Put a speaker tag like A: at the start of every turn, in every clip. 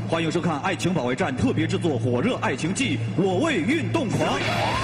A: 欢迎收看《爱情保卫战》特别制作《火热爱情季》，我为运动狂。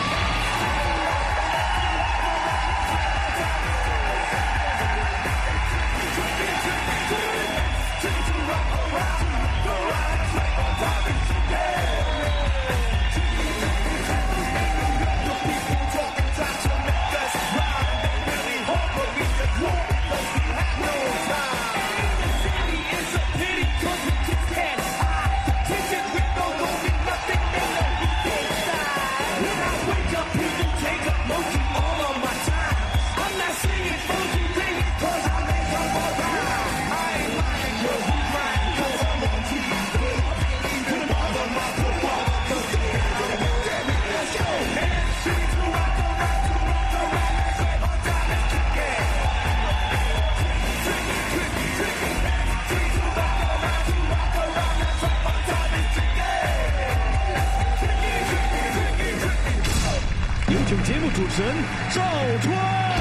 A: 节目主持人赵川，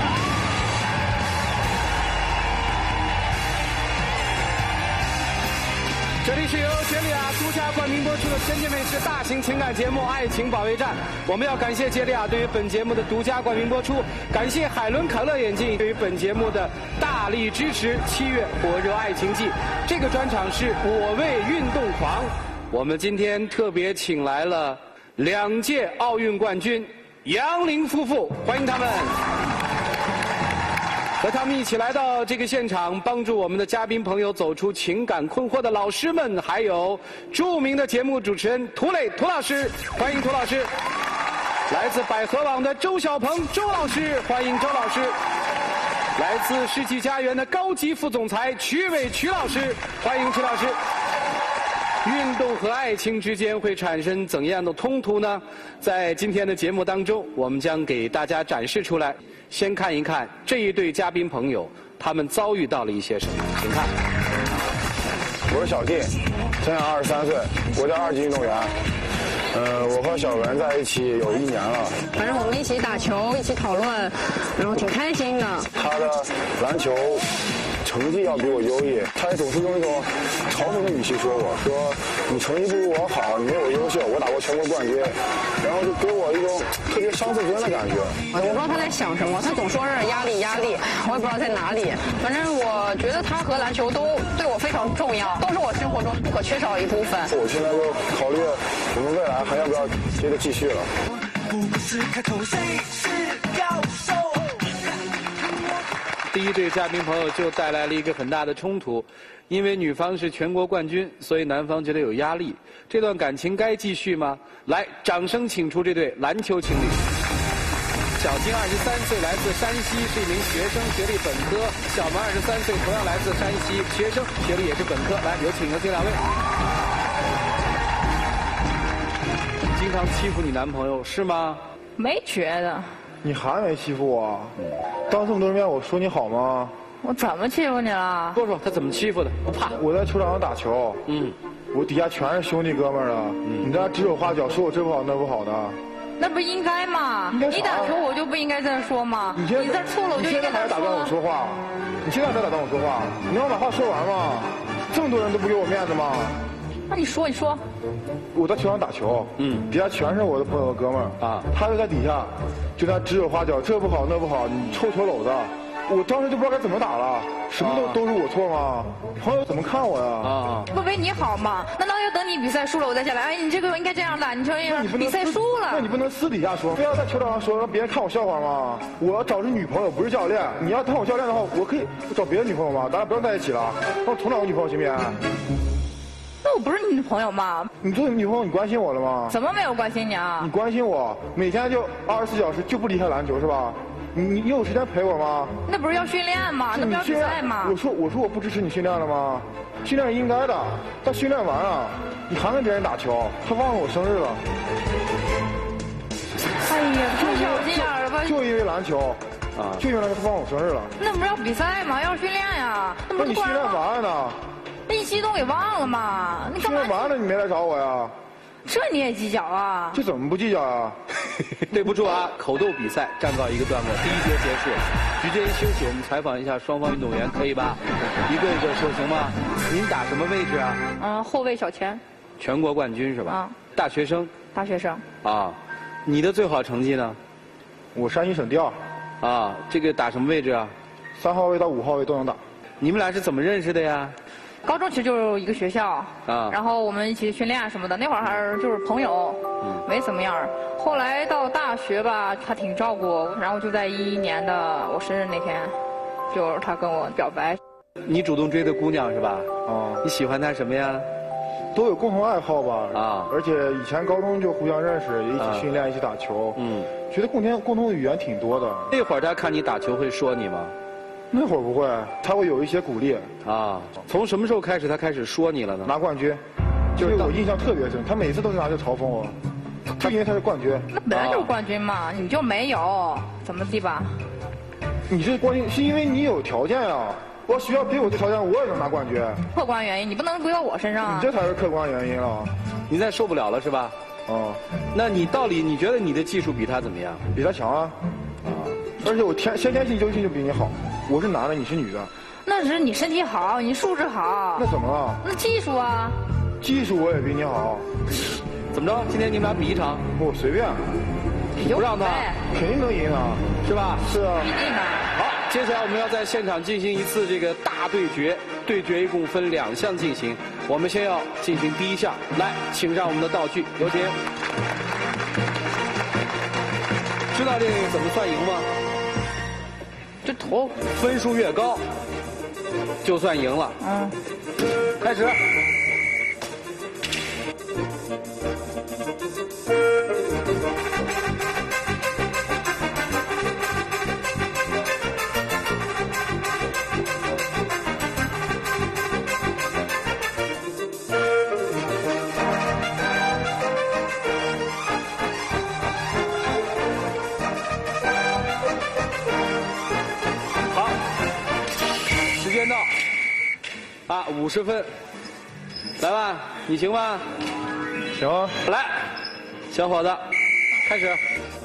B: 这里是由杰里亚独家冠名播出的深圳卫视大型情感节目《爱情保卫战》。我们要感谢杰里亚对于本节目的独家冠名播出，感谢海伦凯勒眼镜对于本节目的大力支持。7月火热爱情季，这个专场是我为运动狂。我们今天特别请来了2届奥运冠军杨林夫妇，欢迎他们。和他们一起来到这个现场，帮助我们的嘉宾朋友走出情感困惑的老师们，还有著名的节目主持人涂磊涂老师，欢迎涂老师。来自百合网的周小鹏周老师，欢迎周老师。来自世纪佳缘的高级副总裁曲伟曲老师，欢迎曲老师。运动和爱情之间会产生怎样的冲突呢？在今天的节目当中，我们将给大家展示出来。先看一看这一对嘉宾朋友，他们遭遇到了一些什么，请看。
C: 我是小弟，今年23岁，国家2级运动员。我和小文在一起有1年了。
D: 反正我们一起打球，一起讨论，然后挺开心的。
C: 他的篮球成绩要比我优异，他也总是用一种嘲讽的语气说我，说你成绩不如我好，你没我优秀，我打过全国冠军，然后就给我一种特别伤自尊的感觉。
D: 我不知道他在想什么，他总说是压力，我也不知道在哪里。反正我觉得他和篮球都对我非常重要，都是我生活中不可缺少的一部分。
C: 我现在就考虑我们未来还要不要接着继续了。
B: 第一对嘉宾朋友就带来了一个很大的冲突，因为女方是全国冠军，所以男方觉得有压力。这段感情该继续吗？来，掌声请出这对篮球情侣。小金23岁，来自山西，是一名学生，学历本科；小萌23岁，同样来自山西，学生，学历也是本科。来，有请2位。经常欺负你男朋友是吗？
E: 没觉得。
C: 你还没欺负我？当这么多人面我说你好吗？
E: 我怎么欺负你了？
B: 说说他怎么欺负的，不怕。
C: 我在球场上打球，我底下全是兄弟哥们儿啊，你这指手画脚，说我这不好那不好的。
E: 那不应该吗？你打球我就不应该这样说吗？你这错了我就应该这样说。
C: 你现在还打断我说话？你现在还打断我说话？你让我把话说完吗？这么多人都不给我面子吗？
E: 那你说。
C: 我在球场打球，底下全是我的朋友哥们儿啊，他就在底下，就在指手画脚，这不好那不好，你臭球篓子。我当时就不知道该怎么打了，什么都是我错吗？朋友怎么看我呀？
E: 不为你好吗？难道要等你比赛输了我再下来？哎，你这个应该这样打，你说比赛输了，
C: 那你不能私底下说，非要在球场上说，让别人看我笑话吗？我要找是女朋友，不是教练。你要当我教练的话，我可以找别的女朋友吗？咱俩不用在一起了，让我重找个女朋友行不行？
E: 那我不是你女朋友吗？
C: 你做女朋友，你关心我了吗？
E: 怎么没有关心你啊？
C: 你关心我，每天就24小时就不离开篮球是吧？你有时间陪我吗？
E: 那不是要训练吗？那不要比赛吗？
C: 我说我不支持你训练了吗？训练是应该的，但训练完了，你还跟别人打球，还忘了我生日了。
E: 哎呀，太小心眼了吧！
C: 就因为篮球，就因为篮球他忘了我生日了。
E: 那不是要比赛吗？要训练呀。
C: 那你训练完了呢？
E: 那你激动给忘了吗？你干嘛？
C: 训练完了你没来找我呀？
E: 这你也计较啊？
C: 这怎么不计较啊？
B: 对不住啊，口斗比赛暂告一个段落，第一节结束，局间休息，我们采访一下双方运动员，可以吧？一个一个说行吗？您打什么位置啊？
E: 后卫小前。
B: 全国冠军是吧？
E: 啊。
B: 大学生。
E: 大学生。
B: 啊，你的最好成绩呢？
C: 我山西省第2。
B: 啊，这个打什么位置啊
C: ？3号位到5号位都能打。
B: 你们俩是怎么认识的呀？
E: 高中其实就是一个学校啊，然后我们一起训练什么的，那会儿还是就是朋友，没怎么样。后来到大学吧，他挺照顾我，然后就在2011年的我生日那天，就是他跟我表白。
B: 你主动追的姑娘是吧？
C: 哦。
B: 你喜欢她什么呀？
C: 都有共同爱好吧。
B: 啊。
C: 而且以前高中就互相认识，也一起训练，一起打球。觉得共同的语言挺多的。
B: 那会儿他看你打球会说你吗？
C: 那会儿不会，他会有一些鼓励。
B: 啊，从什么时候开始他开始说你了呢？
C: 拿冠军，就是我印象特别深，他每次都是拿着嘲讽我，就因为他是冠军。
E: 那本来就是冠军嘛，你就没有，怎么地吧？
C: 你这冠军是因为你有条件呀，我学校给我这条件，我也能拿冠军。
E: 客观原因，你不能归到我身上啊。
C: 你这才是客观原因了。
B: 你再受不了了是吧？
C: 哦。
B: 那你到底你觉得你的技术比他怎么样？
C: 比他强啊。而且我先天性就比你好。我是男的，你是女的。
E: 那只是你身体好，你素质好。
C: 那怎么了？
E: 那技术啊。
C: 技术我也比你好。
B: 怎么着？今天你们俩比一场？
C: 我随便。
B: 不让他，
C: 肯定能赢啊，
B: 是吧？
C: 是啊。
B: 好，接下来我们要在现场进行一次这个大对决，对决一共分2项进行。我们先要进行第1项，来，请上我们的道具，有请。知道这个怎么算赢吗？
E: 这头
B: 分数越高，就算赢了。开始。50分，来吧，你行吗？
C: 行啊。
B: 来，小伙子，开始。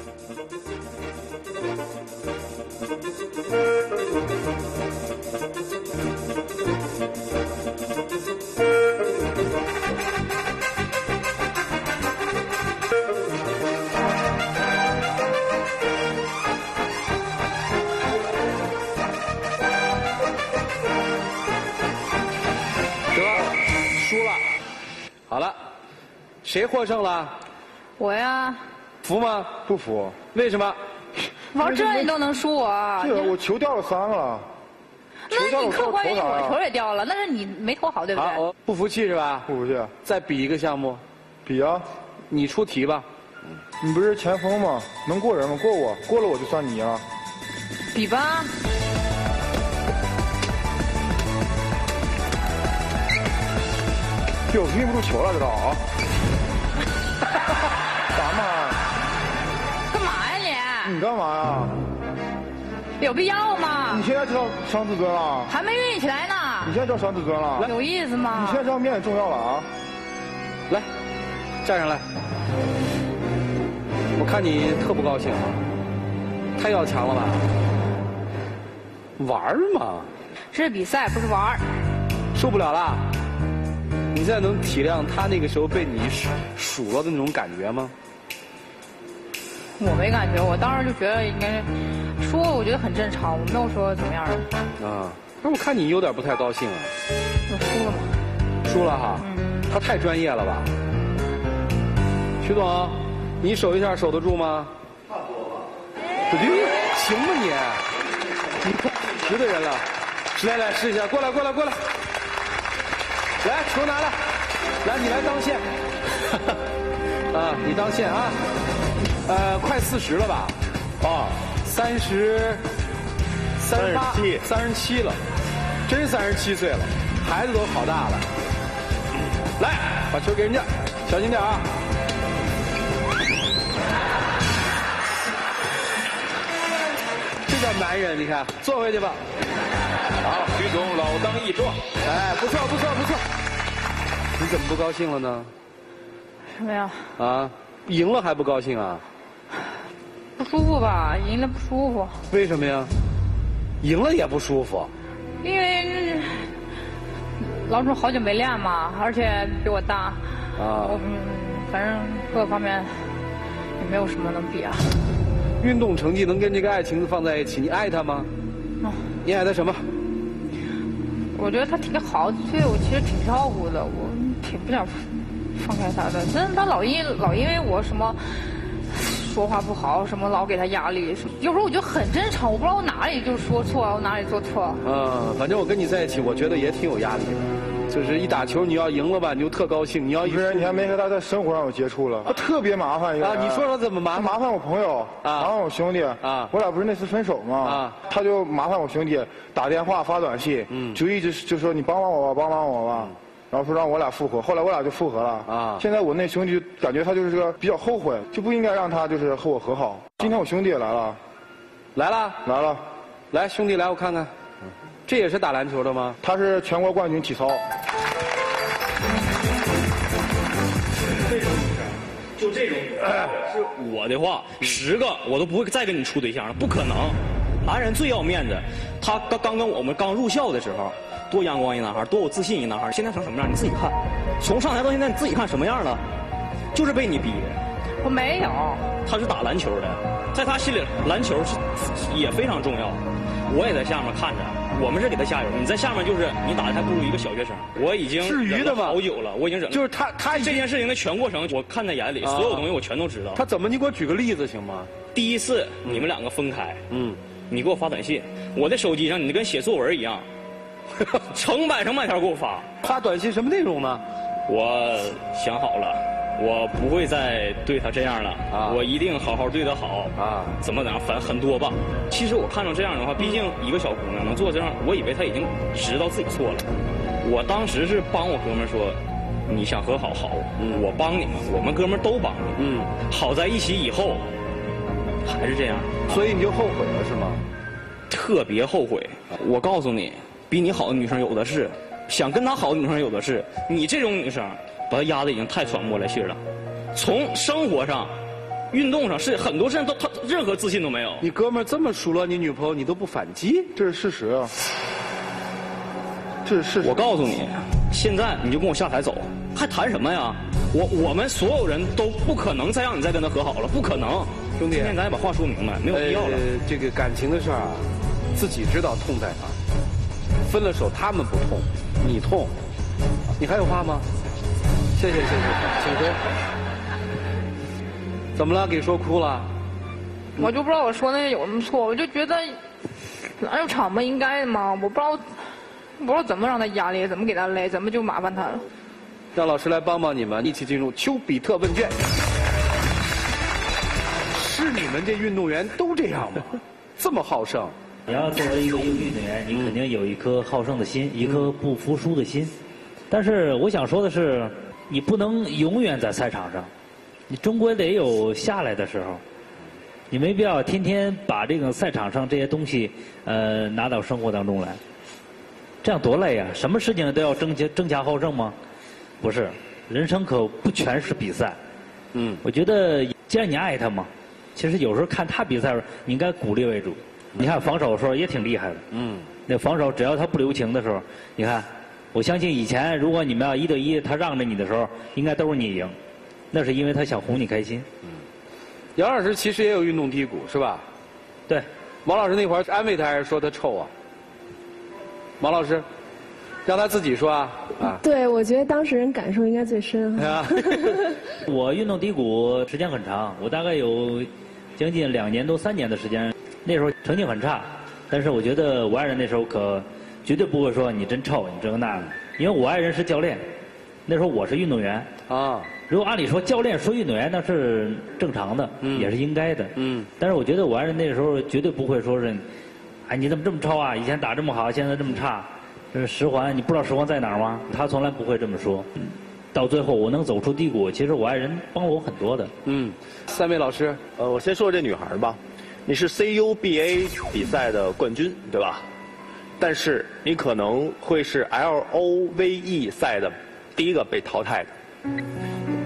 B: 好了，谁获胜了？
E: 我呀。
B: 服吗？
C: 不服。
B: 为什么？
E: 玩这你都能输我？
C: 是我球掉了3个了。
E: 那你客观原因我球也掉了，那是你没投好，对不对？
B: 好，不服气是吧？
C: 不服气。
B: 再比一个项目。
C: 比啊。
B: 你出题吧。
C: 你不是前锋吗？能过人吗？过我，过了我就算你了。
E: 比吧。
C: 对，我运不住球了，知道啊？干嘛？
E: 干嘛呀
C: 你？你干嘛呀？
E: 有必要吗？
C: 你现在知道伤自尊了？
E: 还没运起来呢。
C: 你现在知道伤自尊了？
E: 有意思吗？
C: 你现在知道面子重要了啊？
B: 来，站上来。我看你特不高兴啊，太要强了吧？玩嘛？
E: 这是比赛，不是玩。
B: 受不了了。你现在能体谅他那个时候被你数了的那种感觉吗？
E: 我没感觉，我当时就觉得应该说，我觉得很正常，我没有说怎么样的。
B: 啊，那我看你有点不太高兴啊。
E: 我输了吗？
B: 输了哈。他太专业了吧？徐总，你守一下守得住吗？差不多吧。行吗你？你快10的人了，来试一下，过来。来，球拿来，来你来当线，啊，你当线啊，快40了吧？啊，37了，真37岁了，孩子都好大了。来，把球给人家，小心点啊！这叫男人，你看，坐回去吧。
F: 好，徐总老当益壮。
B: 哎，不错。你怎么不高兴了呢？
E: 没有。
B: 啊，赢了还不高兴啊？
E: 不舒服吧？赢了不舒服。
B: 为什么呀？赢了也不舒服。
E: 因为老朱好久没练嘛，而且比我大。啊。反正各方面也没有什么能比啊。
B: 运动成绩能跟这个爱情放在一起，你爱他吗？你爱他什么？
E: 我觉得他挺好，对我其实挺照顾的，我挺不想放开他的。但是他老因为我什么说话不好，什么老给他压力，有时候我觉得很正常，我不知道我哪里就说错，我哪里做错。
B: 反正我跟你在一起，我觉得也挺有压力的。就是一打球你要赢了吧，你就特高兴；你要
C: 不是，你还没和他在生活上有接触了，他特别麻烦一个人。
B: 你说说怎么麻烦？
C: 麻烦我朋友，麻烦我兄弟。我俩不是那次分手吗？他就麻烦我兄弟打电话发短信，就一直就说你帮帮我吧，帮帮我吧。然后说让我俩复合，后来我俩就复合了。现在我那兄弟就感觉他就是个比较后悔，就不应该让他就是和我和好。今天我兄弟也来了，
B: 来了，来兄弟来我看看，这也是打篮球的吗？
C: 他是全国冠军体操。
G: 就这种，是我的话，10个我都不会再跟你处对象了，不可能。男人最要面子，他刚跟我们刚入校的时候，多阳光一男孩，多有自信一男孩，现在成什么样？你自己看，从上台到现在你自己看什么样了？就是被你逼的。
E: 我没有。
G: 他是打篮球的，在他心里篮球也非常重要。我也在下面看着，我们是给他加油。你在下面就是你打的还不如一个小学生。我已经忍了好久了，我已经忍了。
B: 就是他
G: 这件事情的全过程，我看在眼里，所有东西我全都知道。
B: 他怎么？你给我举个例子行吗？
G: 第一次你们两个分开，你给我发短信，我的手机上你跟写作文一样，成百条给我发。
B: 发短信什么内容呢？
G: 我想好了，我不会再对他这样了，我一定好好对他好怎么样，反正很多吧。其实我看到这样的话，毕竟一个小姑娘能做这样，我以为她已经知道自己错了。我当时是帮我哥们说，你想和好，我帮你们，我们哥们都帮你，好在一起以后还是这样，
B: 所以你就后悔了是吗？
G: 特别后悔。我告诉你，比你好的女生有的是，想跟她好的女生有的是，你这种女生把她压得已经太喘不过来气了。从生活上、运动上，是很多事情他任何自信都没有。
B: 你哥们这么数落你女朋友，你都不反击，
C: 这是事实啊！这是事实。
G: 我告诉你，现在你就跟我下台走，还谈什么呀？我们所有人都不可能再让你再跟他和好了，不可能。
B: 兄弟，
G: 今天咱也把话说明白，没有必要了。
B: 这个感情的事儿啊，自己知道痛在哪儿。分了手他们不痛，你痛。你还有话吗？谢谢，请说。怎么了？给说哭了？
E: 我就不知道我说那有什么错，我就觉得篮球场不应该的嘛，我不知道怎么让他压力，怎么给他累，怎么就麻烦他了。
B: 让老师来帮帮你们，一起进入丘比特问卷。是你们这运动员都这样吗？这么好胜？
H: 你要作为一个运动员，你肯定有一颗好胜的心，一颗不服输的心。但是我想说的是，你不能永远在赛场上，你终归得有下来的时候。你没必要天天把这个赛场上这些东西拿到生活当中来，这样多累呀！什么事情都要争强好胜吗？不是，人生可不全是比赛。我觉得既然你爱他嘛，其实有时候看他比赛的时候，你应该鼓励为主。你看防守的时候也挺厉害的。那防守只要他不留情的时候，你看，我相信以前如果你们要1对1，他让着你的时候，应该都是你赢。那是因为他想哄你开心。
B: 杨老师其实也有运动低谷，是吧？
H: 对。
B: 王老师那会儿安慰他还是说他臭啊？王老师，让他自己说啊。
I: 对，我觉得当事人感受应该最深。
H: 我运动低谷时间很长，我大概有将近2年多3年的时间。那时候成绩很差，但是我觉得我爱人那时候可绝对不会说你真臭，你这个那个，因为我爱人是教练，那时候我是运动员。如果按理说教练说运动员那是正常的，也是应该的。但是我觉得我爱人那时候绝对不会说是，哎你怎么这么臭啊？以前打这么好，现在这么差，这是十环，你不知道十环在哪儿吗？他从来不会这么说。到最后我能走出低谷，其实我爱人帮了我很多的。
B: 3位老师，
J: 我先说这女孩吧。你是 CUBA 比赛的冠军，对吧？但是你可能会是 LOVE 赛的第一个被淘汰的。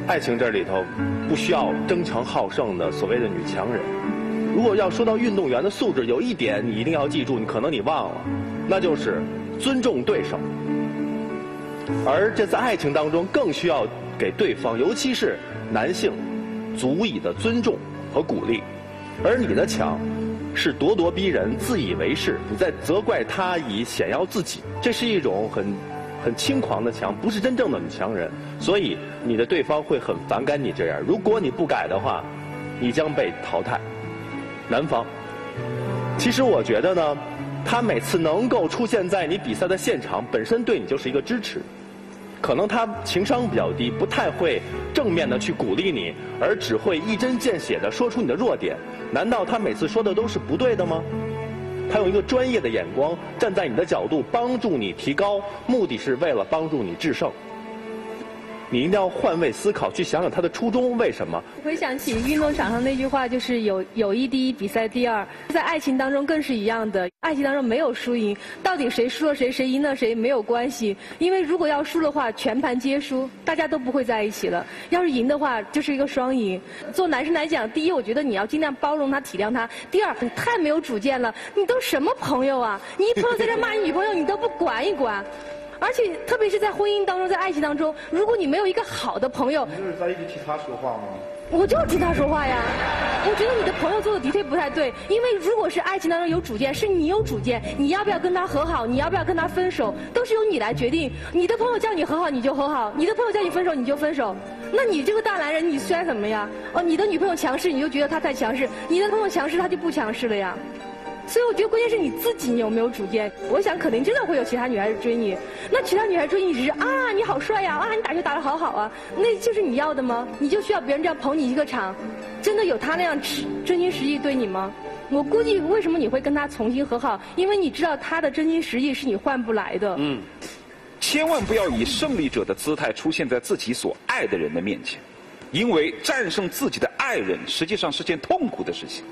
J: 爱情这里头不需要争强好胜的所谓的女强人。如果要说到运动员的素质，有一点你一定要记住，可能你忘了，那就是尊重对手。而这在爱情当中更需要给对方，尤其是男性，足以的尊重和鼓励。而你的强是咄咄逼人、自以为是，你在责怪他以显耀自己，这是一种很轻狂的强，不是真正的女强人。所以你的对方会很反感你这样。如果你不改的话，你将被淘汰。男方，其实我觉得呢，他每次能够出现在你比赛的现场，本身对你就是一个支持。可能他情商比较低，不太会正面的去鼓励你，而只会一针见血的说出你的弱点。难道他每次说的都是不对的吗？他用一个专业的眼光，站在你的角度帮助你提高，目的是为了帮助你制胜。你一定要换位思考，去想想他的初衷为什么。
I: 回想起运动场上那句话，就是友谊第一，比赛第二。在爱情当中更是一样的，爱情当中没有输赢，到底谁输了谁，谁赢了谁没有关系。因为如果要输的话，全盘皆输，大家都不会在一起了。要是赢的话，就是一个双赢。做男生来讲，第一，我觉得你要尽量包容他、体谅他；第二，你太没有主见了，你都什么朋友啊？你一朋友在这骂你女朋友，你都不管一管。而且，特别是在婚姻当中，在爱情当中，如果你没有一个好的朋友，
C: 你就是在一直替他说话吗？
I: 我就是替他说话呀。我觉得你的朋友做的的确不太对，因为如果是爱情当中有主见，是你有主见，你要不要跟他和好，你要不要跟他分手，都是由你来决定。你的朋友叫你和好，你就和好；你的朋友叫你分手，你就分手。那你这个大男人，你算什么呀？哦，你的女朋友强势，你就觉得她太强势；你的朋友强势，他就不强势了呀。所以我觉得关键是你自己有没有主见。我想肯定真的会有其他女孩子追你，那其他女孩追你只是啊你好帅呀，啊你打球打得好好啊，那就是你要的吗？你就需要别人这样捧你一个场？真的有他那样真心实意对你吗？我估计为什么你会跟他重新和好，因为你知道他的真心实意是你换不来的。
F: 千万不要以胜利者的姿态出现在自己所爱的人的面前，因为战胜自己的爱人实际上是件痛苦的事情。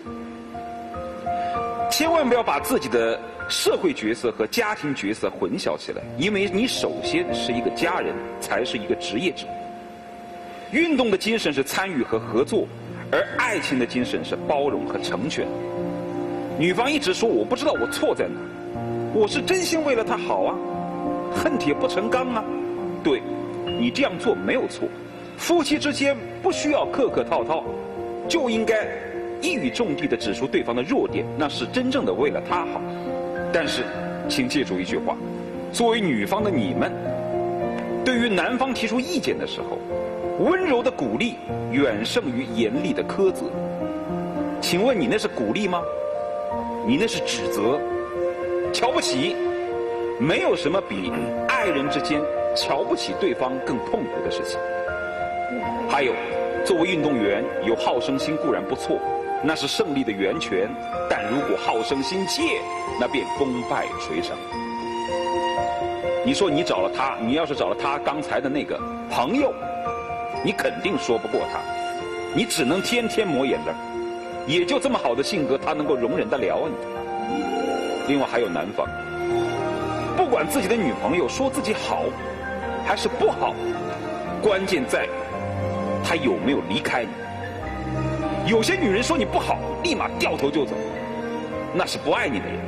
F: 千万不要把自己的社会角色和家庭角色混淆起来，因为你首先是一个家人，才是一个职业者。运动的精神是参与和合作，而爱情的精神是包容和成全。女方一直说我不知道我错在哪，我是真心为了他好啊，恨铁不成钢啊。对，你这样做没有错，夫妻之间不需要客客套套，就应该一语中的指出对方的弱点，那是真正的为了他好。但是请记住一句话，作为女方的你们，对于男方提出意见的时候，温柔的鼓励远胜于严厉的苛责。请问你那是鼓励吗？你那是指责、瞧不起。没有什么比爱人之间瞧不起对方更痛苦的事情。还有，作为运动员有好胜心固然不错，那是胜利的源泉，但如果好胜心切，那便功败垂成。你说你找了他，你要是找了他刚才的那个朋友，你肯定说不过他，你只能天天抹眼泪。也就这么好的性格，他能够容忍得了你。另外还有男方，不管自己的女朋友说自己好还是不好，关键在他有没有离开你。有些女人说你不好，立马掉头就走，那是不爱你的人。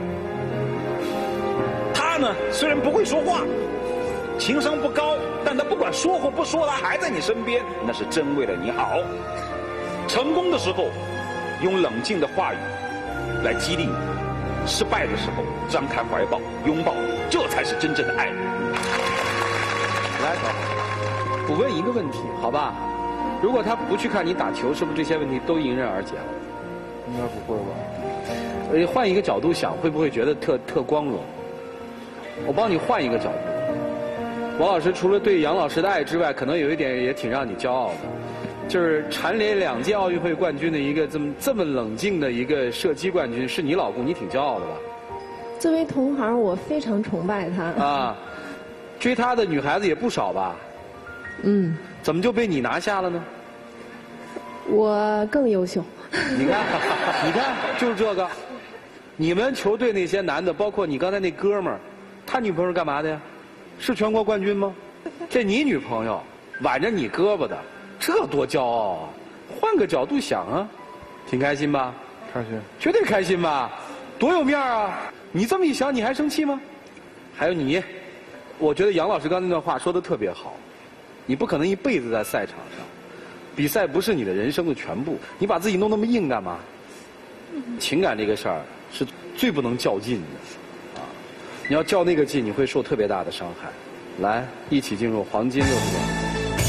F: 他呢，虽然不会说话，情商不高，但他不管说或不说，他还在你身边，那是真为了你好。成功的时候用冷静的话语来激励你，失败的时候张开怀抱拥抱，这才是真正的爱人。
B: 来，我问一个问题，好吧？如果他不去看你打球，是不是这些问题都迎刃而解了？
C: 应该不会吧？
B: 换一个角度想，会不会觉得特光荣？我帮你换一个角度。王老师除了对杨老师的爱之外，可能有一点也挺让你骄傲的，就是蝉联2届奥运会冠军的一个这么冷静的一个射击冠军，是你老公，你挺骄傲的吧？
I: 作为同行，我非常崇拜他。啊，
B: 追他的女孩子也不少吧？
I: 嗯。
B: 怎么就被你拿下了呢？
I: 我更优秀。
B: 你看，你看，就是这个。你们球队那些男的，包括你刚才那哥们儿，他女朋友是干嘛的呀？是全国冠军吗？这你女朋友挽着你胳膊的， 这多骄傲啊！换个角度想啊，挺开心吧？
C: 开心，
B: 绝对开心吧？多有面啊！你这么一想，你还生气吗？还有你，我觉得杨老师刚那段话说的特别好。你不可能一辈子在赛场上，比赛不是你的人生的全部。你把自己弄那么硬干嘛？情感这个事儿是最不能较劲的，啊！你要较那个劲，你会受特别大的伤害。来，一起进入黄金60秒。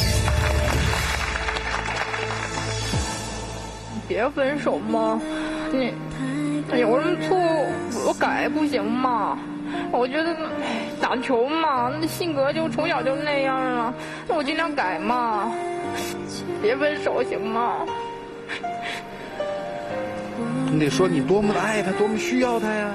E: 别分手嘛，你有什么错我改不行吗？我觉得打球嘛，那性格就从小就那样了，那我尽量改嘛。别分手行吗？
B: 你得说你多么的爱他，多么需要他呀。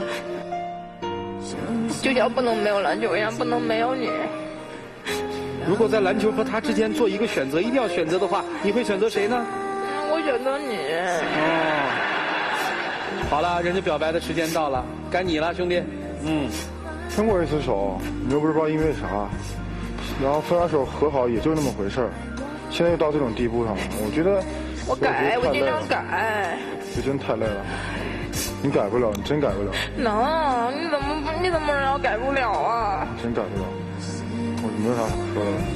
E: 就像不能没有篮球一样，不能没有你。
B: 如果在篮球和他之间做一个选择，一定要选择的话，你会选择谁呢？
E: 我选择你。
B: 哦，好了，人家表白的时间到了，该你了，兄弟。
C: 分过一次手，你又不是不知道因为啥，然后分完手和好也就那么回事儿，现在又到这种地步上了，我觉得
E: 我尽量改。
C: 这真太累了，你改不了，你真改不了。
E: 能，你怎么让我改不了啊？
C: 真改不了，我没有啥可说的了。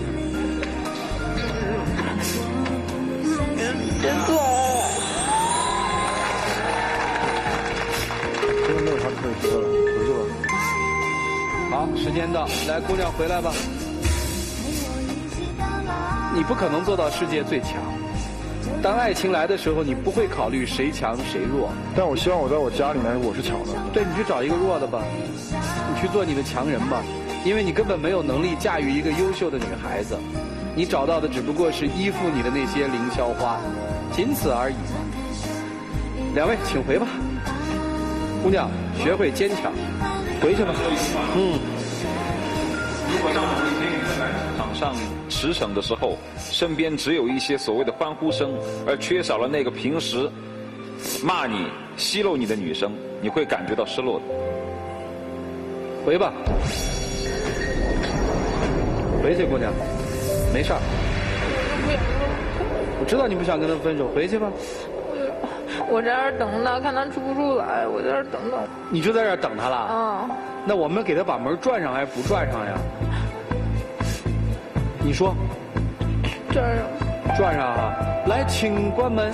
E: 别动。
C: 真的没有啥可以说的了，回去吧。
B: 好，时间到，来，姑娘回来吧。你不可能做到世界最强。当爱情来的时候，你不会考虑谁强谁弱。
C: 但我希望我在我家里面我是强的。
B: 对，你去找一个弱的吧，你去做你的强人吧，因为你根本没有能力驾驭一个优秀的女孩子，你找到的只不过是依附你的那些凌霄花，仅此而已。两位，请回吧。姑娘，学会坚强，回去吧。
F: 如果当某一天你在篮球场上驰骋的时候，身边只有一些所谓的欢呼声，而缺少了那个平时骂你、奚落你的女生，你会感觉到失落的。
B: 回吧，回去，姑娘，没事儿。我知道你不想跟他分手，回去吧。
E: 我在这儿等他，看他出不出来，我在这儿等等。
B: 你就在这儿等他了？
E: 啊。
B: 那我们给他把门转上还是不转上呀？你说。
E: 转上。
B: 转上啊！来，请关门。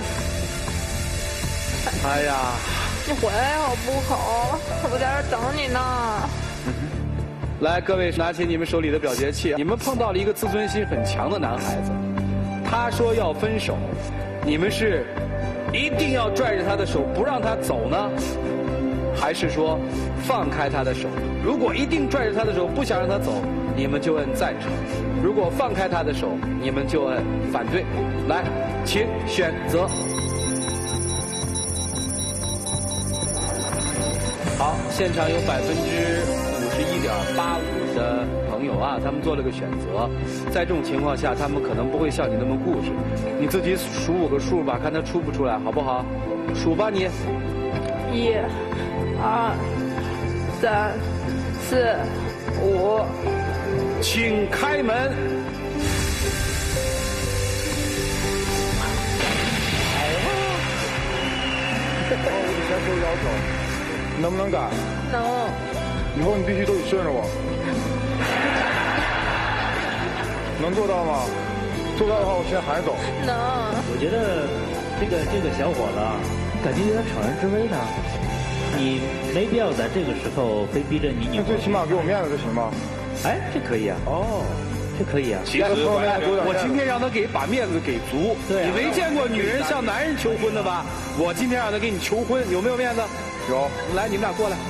B: 哎呀，
E: 你回来好不好？我在这儿等你呢。
B: 来，各位拿起你们手里的表决器，你们碰到了一个自尊心很强的男孩子，他说要分手，你们是一定要拽着他的手不让他走呢，还是说放开他的手？如果一定拽着他的手不想让他走，你们就摁赞成；如果放开他的手，你们就摁反对。来，请选择。好，现场有51.85%的朋友啊，他们做了个选择。在这种情况下，他们可能不会像你那么固执。你自己数5个数吧，看他出不出来，好不好？数吧你。
E: 1、2、3、4、5。
B: 请开门。
C: 我得先说要求，你能不能改？
E: 能。
C: 以后你必须都得顺着我。能做到吗？做到的话，我现在还走。
E: 能。
H: 我觉得这个小伙子，感觉有点乘人之危呢。你没必要在这个时候非逼着你女朋友。
C: 那最起码给我面子就行吧？
H: 哎，这可以啊。哦，这可以啊。
F: 其实
B: 我今天让他把面子给足。
H: 对、啊。
B: 你没见过女人向男人求婚的吧？我今天让他给你求婚，有没有面子？
C: 有。
B: 来，你们俩过来。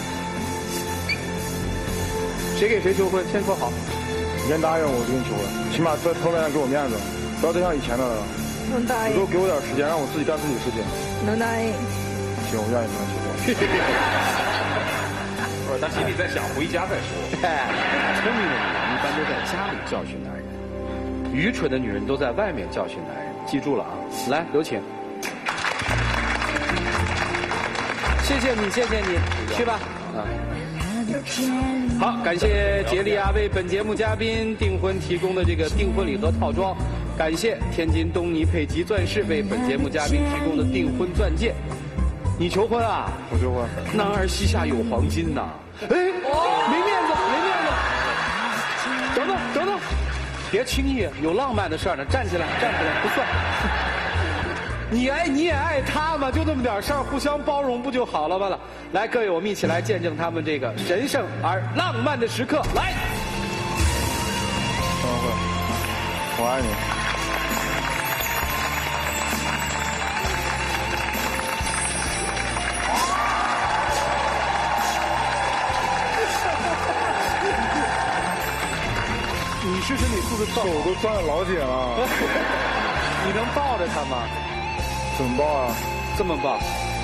B: 谁给谁求婚？先说好。
C: 你先答应我就给你求婚，起码在头面上给我面子，不要再像以前的了。
E: 能答应。
C: 你都给我点时间，让我自己干自己的事情。
E: 能答应。
C: 行，我愿意跟他求婚。
F: 不是，他心里在想回家再说。
B: 聪明的女人一般都在家里教训男人，愚蠢的女人都在外面教训男人。记住了啊！来，有请。谢谢你，谢谢你，去吧。好，感谢杰利亚为本节目嘉宾订婚提供的这个订婚礼盒套装， 感谢天津东尼佩吉钻饰为本节目嘉宾提供的订婚钻戒。你求婚啊？
C: 我求婚。
B: 男儿膝下有黄金呐！哎，没面子，没面子！等等等等，别轻易，有浪漫的事儿呢。站起来，站起来，不算。你爱你也爱他嘛，就这么点事儿，互相包容不就好了吗？来，各位，我们一起来见证他们这个神圣而浪漫的时刻。来，
C: 张慧，我爱你。
B: 你是身体素质
C: 手都攥得老紧了。
B: 你能抱着他吗？
C: 怎么抱啊？
B: 这么抱。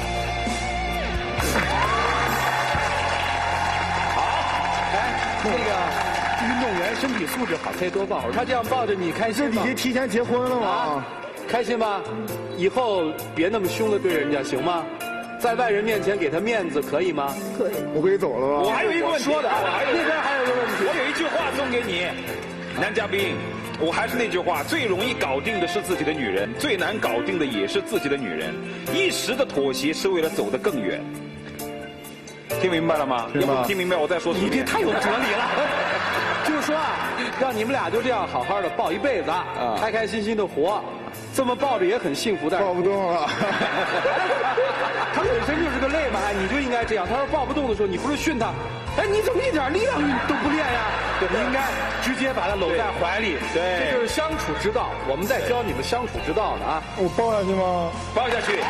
B: 好，哎，那个运动员身体素质好，可以多抱会儿。他这样抱着你开心吗？
C: 这已经提前结婚了吗？
B: 啊，开心吗？以后别那么凶的对人家，行吗？在外人面前给他面子，可以吗？
C: 可以。我可以走了吧？
F: 我还有一个问题，
B: 说的，那边还有一个问题，
F: 我有一句话送给你，男嘉宾。我还是那句话，最容易搞定的是自己的女人，最难搞定的也是自己的女人。一时的妥协是为了走得更远。听明白了吗？要不听明白我再说。
B: 你这太有哲理了。就是说啊，让你们俩就这样好好的抱一辈子，开开心心的活，这么抱着也很幸福。但是
C: 抱不动了。
B: 他本身就是个累嘛，哎，你就应该这样。他说抱不动的时候，你不是训他，哎，你怎么一点力量都不练呀？你应该直接把他搂在怀里。
F: 对，
B: 这就是相处之道。我们在教你们相处之道呢啊！
C: 我抱下去吗？
F: 抱下去。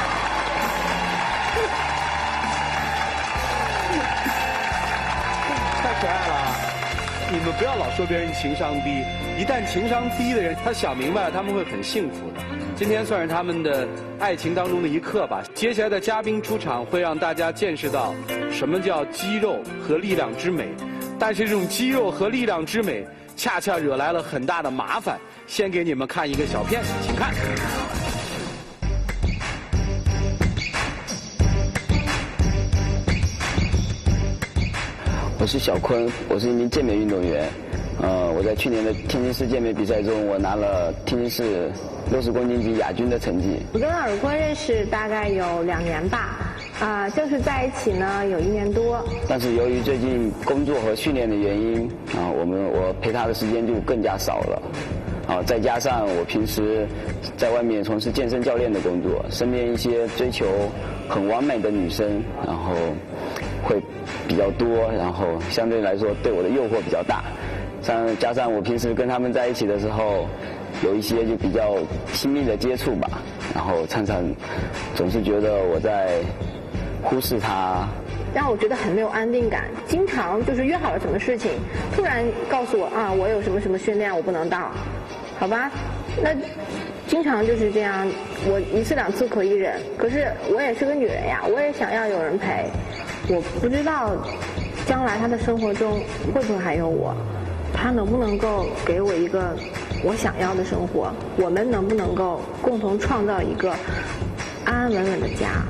B: 太可爱了。你们不要老说别人情商低，一旦情商低的人，他想明白了，他们会很幸福的。今天算是他们的爱情当中的一刻吧。接下来的嘉宾出场会让大家见识到什么叫肌肉和力量之美，但是这种肌肉和力量之美恰恰惹来了很大的麻烦。先给你们看一个小片，请看。
K: 我是小坤，我是一名健美运动员。我在去年的天津市健美比赛中，我拿了天津市60公斤级亚军的成绩。
L: 我跟尔坤认识大概有2年吧，正式在一起呢有1年多。
K: 但是由于最近工作和训练的原因，我陪他的时间就更加少了。再加上我平时在外面从事健身教练的工作，身边一些追求很完美的女生，然后会比较多，然后相对来说对我的诱惑比较大。加上我平时跟他们在一起的时候，有一些就比较亲密的接触吧，然后常常总是觉得我在忽视他，
L: 让我觉得很没有安定感。经常就是约好了什么事情，突然告诉我我有什么什么训练我不能到，好吧？那经常就是这样，我1次2次可以忍，可是我也是个女人呀，我也想要有人陪。我不知道将来他的生活中会不会还有我，他能不能够给我一个我想要的生活，我们能不能够共同创造一个安安稳稳的家。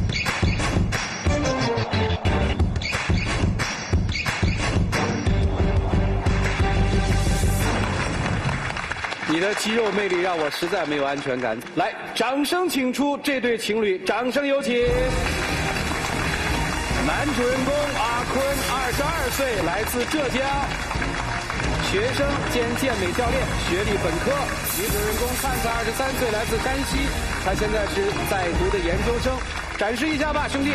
B: 你的肌肉魅力让我实在没有安全感。来，掌声请出这对情侣，掌声有请。男主人公阿坤，22岁，来自浙江，学生兼健美教练，学历本科。女主人公灿灿，23岁，来自山西，她现在是在读的研究生。展示一下吧，兄弟。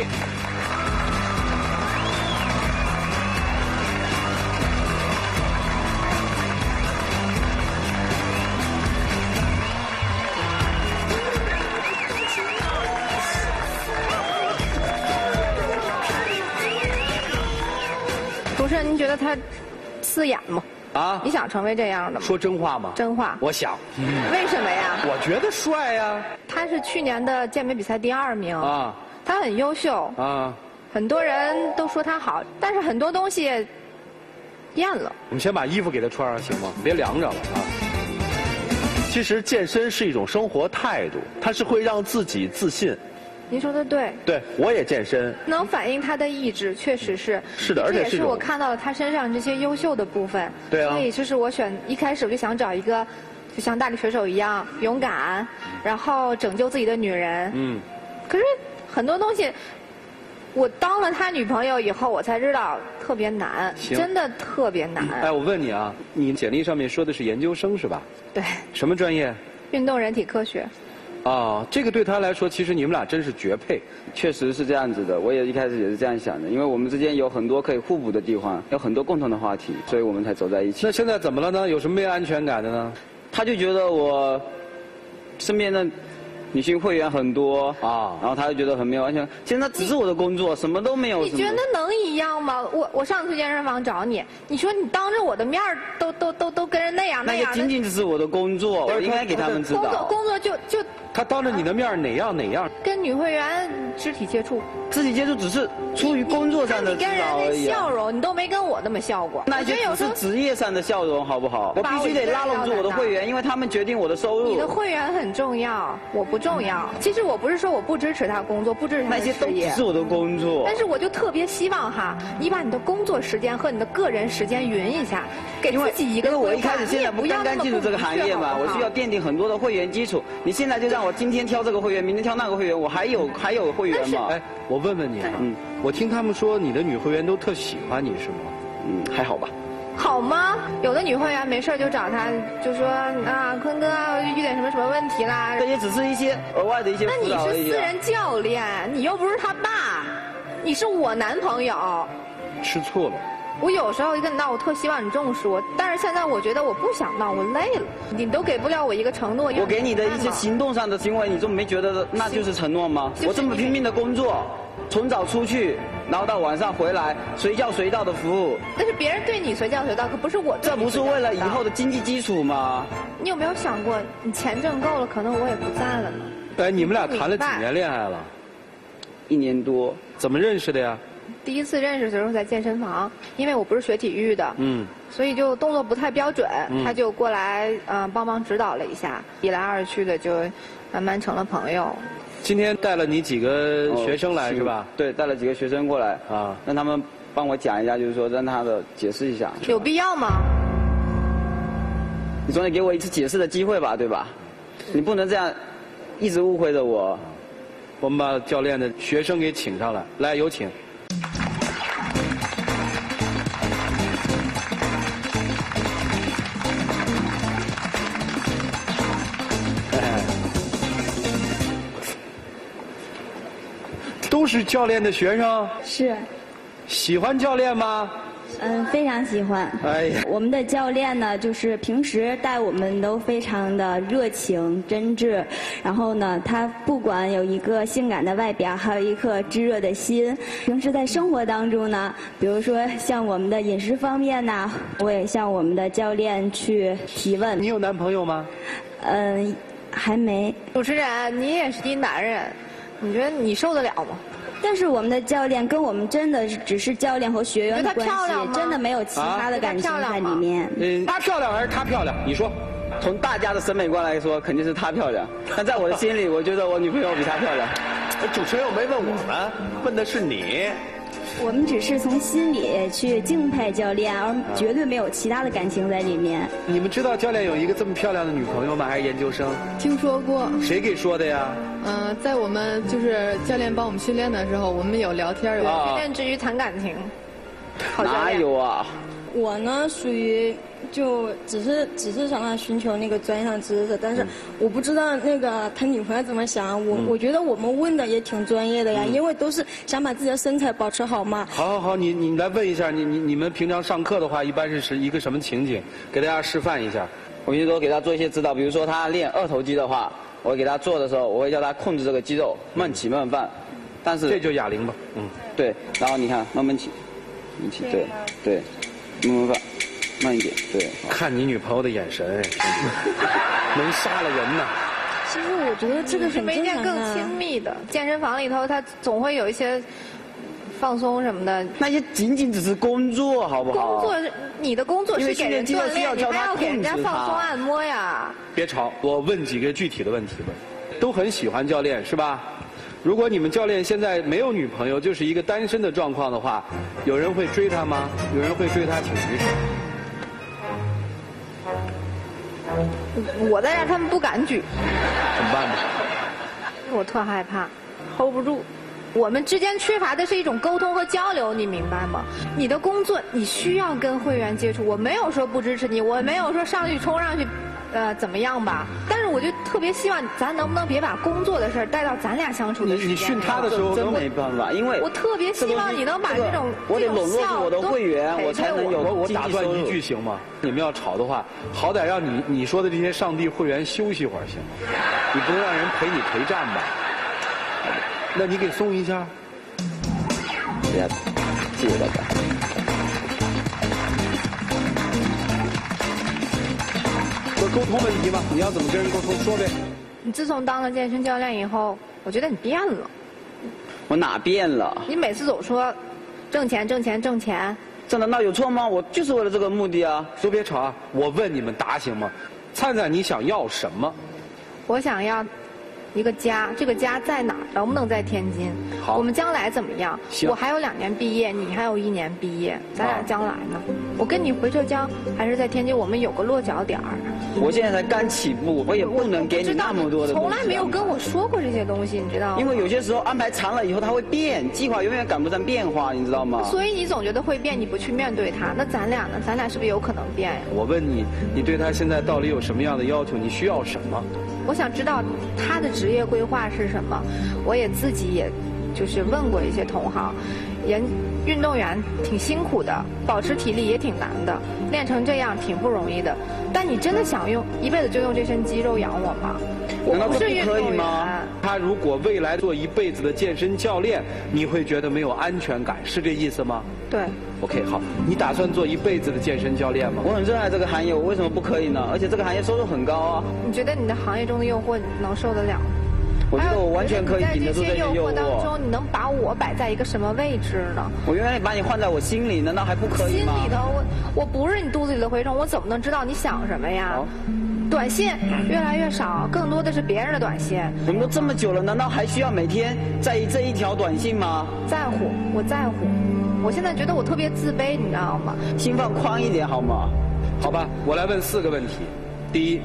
L: 主持人，您觉得他刺眼吗？你想成为这样的吗？
B: 说真话吗？
L: 真话。
B: 我想。
L: 为什么呀？
B: 我觉得帅呀。
L: 他是去年的健美比赛第2名。他很优秀。很多人都说他好，但是很多东西厌了。
B: 我们先把衣服给他穿上行吗？别凉着了啊。
J: 其实健身是一种生活态度，它是会让自己自信。
L: 您说的对。
J: 对，我也健身。
L: 能反映他的意志，确实是。
J: 是的，而且
L: 这也是我看到了他身上这些优秀的部分。
J: 对啊。
L: 所以就是我一开始我就想找一个就像大力水手一样勇敢，然后拯救自己的女人。可是很多东西，我当了他女朋友以后，我才知道特别难，真的特别难。
B: 哎，我问你啊，你简历上面说的是研究生是吧？
L: 对。
B: 什么专业？
L: 运动人体科学。
B: 啊，这个对他来说，其实你们俩真是绝配。
K: 确实是这样子的，我也一开始也是这样想的，因为我们之间有很多可以互补的地方，有很多共同的话题，所以我们才走在一起。
B: 那现在怎么了呢？有什么没有安全感的呢？
K: 他就觉得我身边的女性会员很多啊，然后他就觉得很没有安全感。其实那只是我的工作，什么都没有。
L: 你觉得能一样吗？我上次去健身房找你，你说你当着我的面都跟人那样。
K: 那也仅仅只是我的工作，我应该给他们知道。
L: 工作就。
B: 他当着你的面哪样？
L: 跟女会员肢体接触。
K: 肢体接触只是出于工作上的指导而已。
L: 你跟人家笑容，你都没跟我那么笑过。
K: 那些只是职业上的笑容，好不好？我必须得拉拢住我的会员，因为他们决定我的收入。
L: 你的会员很重要，我不重要。其实我不是说我不支持他工作，不支持他的事业。
K: 那些都只是我的工作。
L: 但是我就特别希望哈，你把你的工作时间和你的个人时间匀一下，给自己一个规划。
K: 因为我一开始现在不刚刚进入这个行业嘛，我需要奠定很多的会员基础。你现在就让我今天挑这个会员，明天挑那个会员，我还有会员吗？
B: 哎，我问问你啊，我听他们说你的女会员都特喜欢你是吗？
K: 还好吧。
L: 好吗？有的女会员没事就找他，就说啊，坤哥遇点什么问题啦。
K: 这也只是一些额外的一些辅导而已。
L: 那你是私人教练，你又不是他爸，你是我男朋友。
B: 吃醋了。
L: 我有时候跟你闹，我特希望你重视我，但是现在我觉得我不想闹，我累了。你都给不了我一个承诺。
K: 我给你的一些行动上的行为，你就没觉得那就是承诺吗？我这么拼命的工作，从早出去，然后到晚上回来，随叫随到的服务。
L: 但是别人对你随叫随到，可不是我。
K: 这不是为了以后的经济基础吗？
L: 你有没有想过，你钱挣够了，可能我也不在了呢？
B: 哎，你们俩谈了几年恋爱了
K: ？1年多。
B: 怎么认识的呀？
L: 第一次认识的时候在健身房，因为我不是学体育的，所以就动作不太标准，他就过来帮忙指导了一下，一来二去的就慢慢成了朋友。
B: 今天带了你几个学生来是吧？
K: 对，带了几个学生过来啊，让他们帮我讲一下，就是说让他的解释一下。
L: 有必要吗？
K: 你总得给我一次解释的机会吧，对吧？你不能这样一直误会着我。
B: 我们把教练的学生给请上来，来有请。都是教练的学生？
M: 是。
B: 喜欢教练吗？
M: 非常喜欢。
B: 哎呀，
M: 我们的教练呢，就是平时带我们都非常的热情、真挚。然后呢，他不管有一个性感的外表，还有一颗炙热的心。平时在生活当中呢，比如说像我们的饮食方面呢，我也向我们的教练去提问。
B: 你有男朋友吗？
M: 还没。
L: 主持人，你也是一男人，你觉得你受得了吗？
M: 但是我们的教练跟我们真的只是教练和学员的关系，真的没有其他的感情在里面。
B: 她漂亮还是他漂亮？你说，
K: 从大家的审美观来说，肯定是她漂亮。但在我的心里，我觉得我女朋友比她漂亮。
J: 主持人又没问我们，问的是你。
M: 我们只是从心里去敬佩教练，而绝对没有其他的感情在里面。
B: 你们知道教练有一个这么漂亮的女朋友吗？还是研究生？
N: 听说过。
B: 谁给说的呀？
N: 在我们就是教练帮我们训练的时候，我们有聊天，有
L: 训练之余谈感情。
K: 哪有啊？
O: 我呢，属于就只是想要寻求那个专业上知识，但是我不知道那个他女朋友怎么想。我觉得我们问的也挺专业的呀，因为都是想把自己的身材保持好嘛。
B: 好，你来问一下，你们平常上课的话，一般是一个什么情景？给大家示范一下。
K: 我就说给他做一些指导，比如说他练二头肌的话，我给他做的时候，我会叫他控制这个肌肉，慢起慢放。但是
B: 这就哑铃吧，
K: 对。然后你看，慢慢起，对，慢慢放。慢一点，对。
B: 看你女朋友的眼神，能杀了人呐！
O: 其实我觉得这个很正常啊。
L: 更亲密的健身房里头，他总会有一些放松什么的。
K: 那些仅仅只是工作，好不好？
L: 工作，你的工作是给人锻炼，你还要给人家放松按摩呀。
B: 别吵，我问几个具体的问题吧。都很喜欢教练是吧？如果你们教练现在没有女朋友，就是一个单身的状况的话，有人会追他吗？有人会追他，请举手。
L: 我在这儿他们不敢举，
B: 怎么办呢？
L: 我特害怕 ，hold 不住。我们之间缺乏的是一种沟通和交流，你明白吗？你的工作你需要跟会员接触，我没有说不支持你，我没有说上去冲上去，怎么样吧？但是我就特别希望咱能不能别把工作的事儿带到咱俩相处的时间。
B: 你训他的时候
K: 真没办法，因为
L: 我特别希望你能把这种
K: 我得笼络住我的会员，我才能有
B: 我打断一句行吗？你们要吵的话，好歹让你说的这些上帝会员休息会儿行吗？你不能让人陪你陪战吧？那你给松一下。
K: 对呀，谢谢大家。
B: 不是沟通问题吗？你要怎么跟人沟通？说呗。
L: 你自从当了健身教练以后，我觉得你变了。
K: 我哪变了？
L: 你每次总说挣钱挣钱挣钱，
K: 这难道有错吗？我就是为了这个目的啊！
B: 都别吵啊！我问你们答行吗？灿灿，你想要什么？
L: 我想要一个家，这个家在哪儿？能不能在天津？
B: 好，
L: 我们将来怎么样？我还有2年毕业，你还有1年毕业，咱俩将来呢？我跟你回浙江还是在天津，我们有个落脚点儿。
K: 我现在才刚起步，我也不能给你那么多的东西。
L: 从来没有跟我说过这些东西，你知道吗？
K: 因为有些时候安排长了以后，它会变，计划永远赶不上变化，你知道吗？
L: 所以你总觉得会变，你不去面对它，那咱俩呢？咱俩是不是有可能变呀？
B: 我问你，你对他现在到底有什么样的要求？你需要什么？
L: 我想知道他的职业规划是什么。我也自己也就是问过一些同行，运动员挺辛苦的，保持体力也挺难的，练成这样挺不容易的。但你真的想一辈子就用这身肌肉养我吗？我不是运动员。
B: 他如果未来做一辈子的健身教练，你会觉得没有安全感，是这意思吗？
L: 对。
B: OK， 好，你打算做一辈子的健身教练吗？
K: 我很热爱这个行业，我为什么不可以呢？而且这个行业收入很高啊。
L: 你觉得你的行业中的诱惑你能受得了？
K: 我觉得我完全可以顶得住这些诱惑。
L: 当中，你能把我摆在一个什么位置呢？
K: 我愿意把你换在我心里，难道还不可以吗？
L: 心里头，我不是你肚子里的蛔虫，我怎么能知道你想什么呀？短信越来越少，更多的是别人的短信。
K: 我们都这么久了，难道还需要每天在意这一条短信吗？
L: 在乎，我在乎。我现在觉得我特别自卑，你知道吗？
K: 心放宽一点好吗？
B: 好吧，我来问4个问题。第一，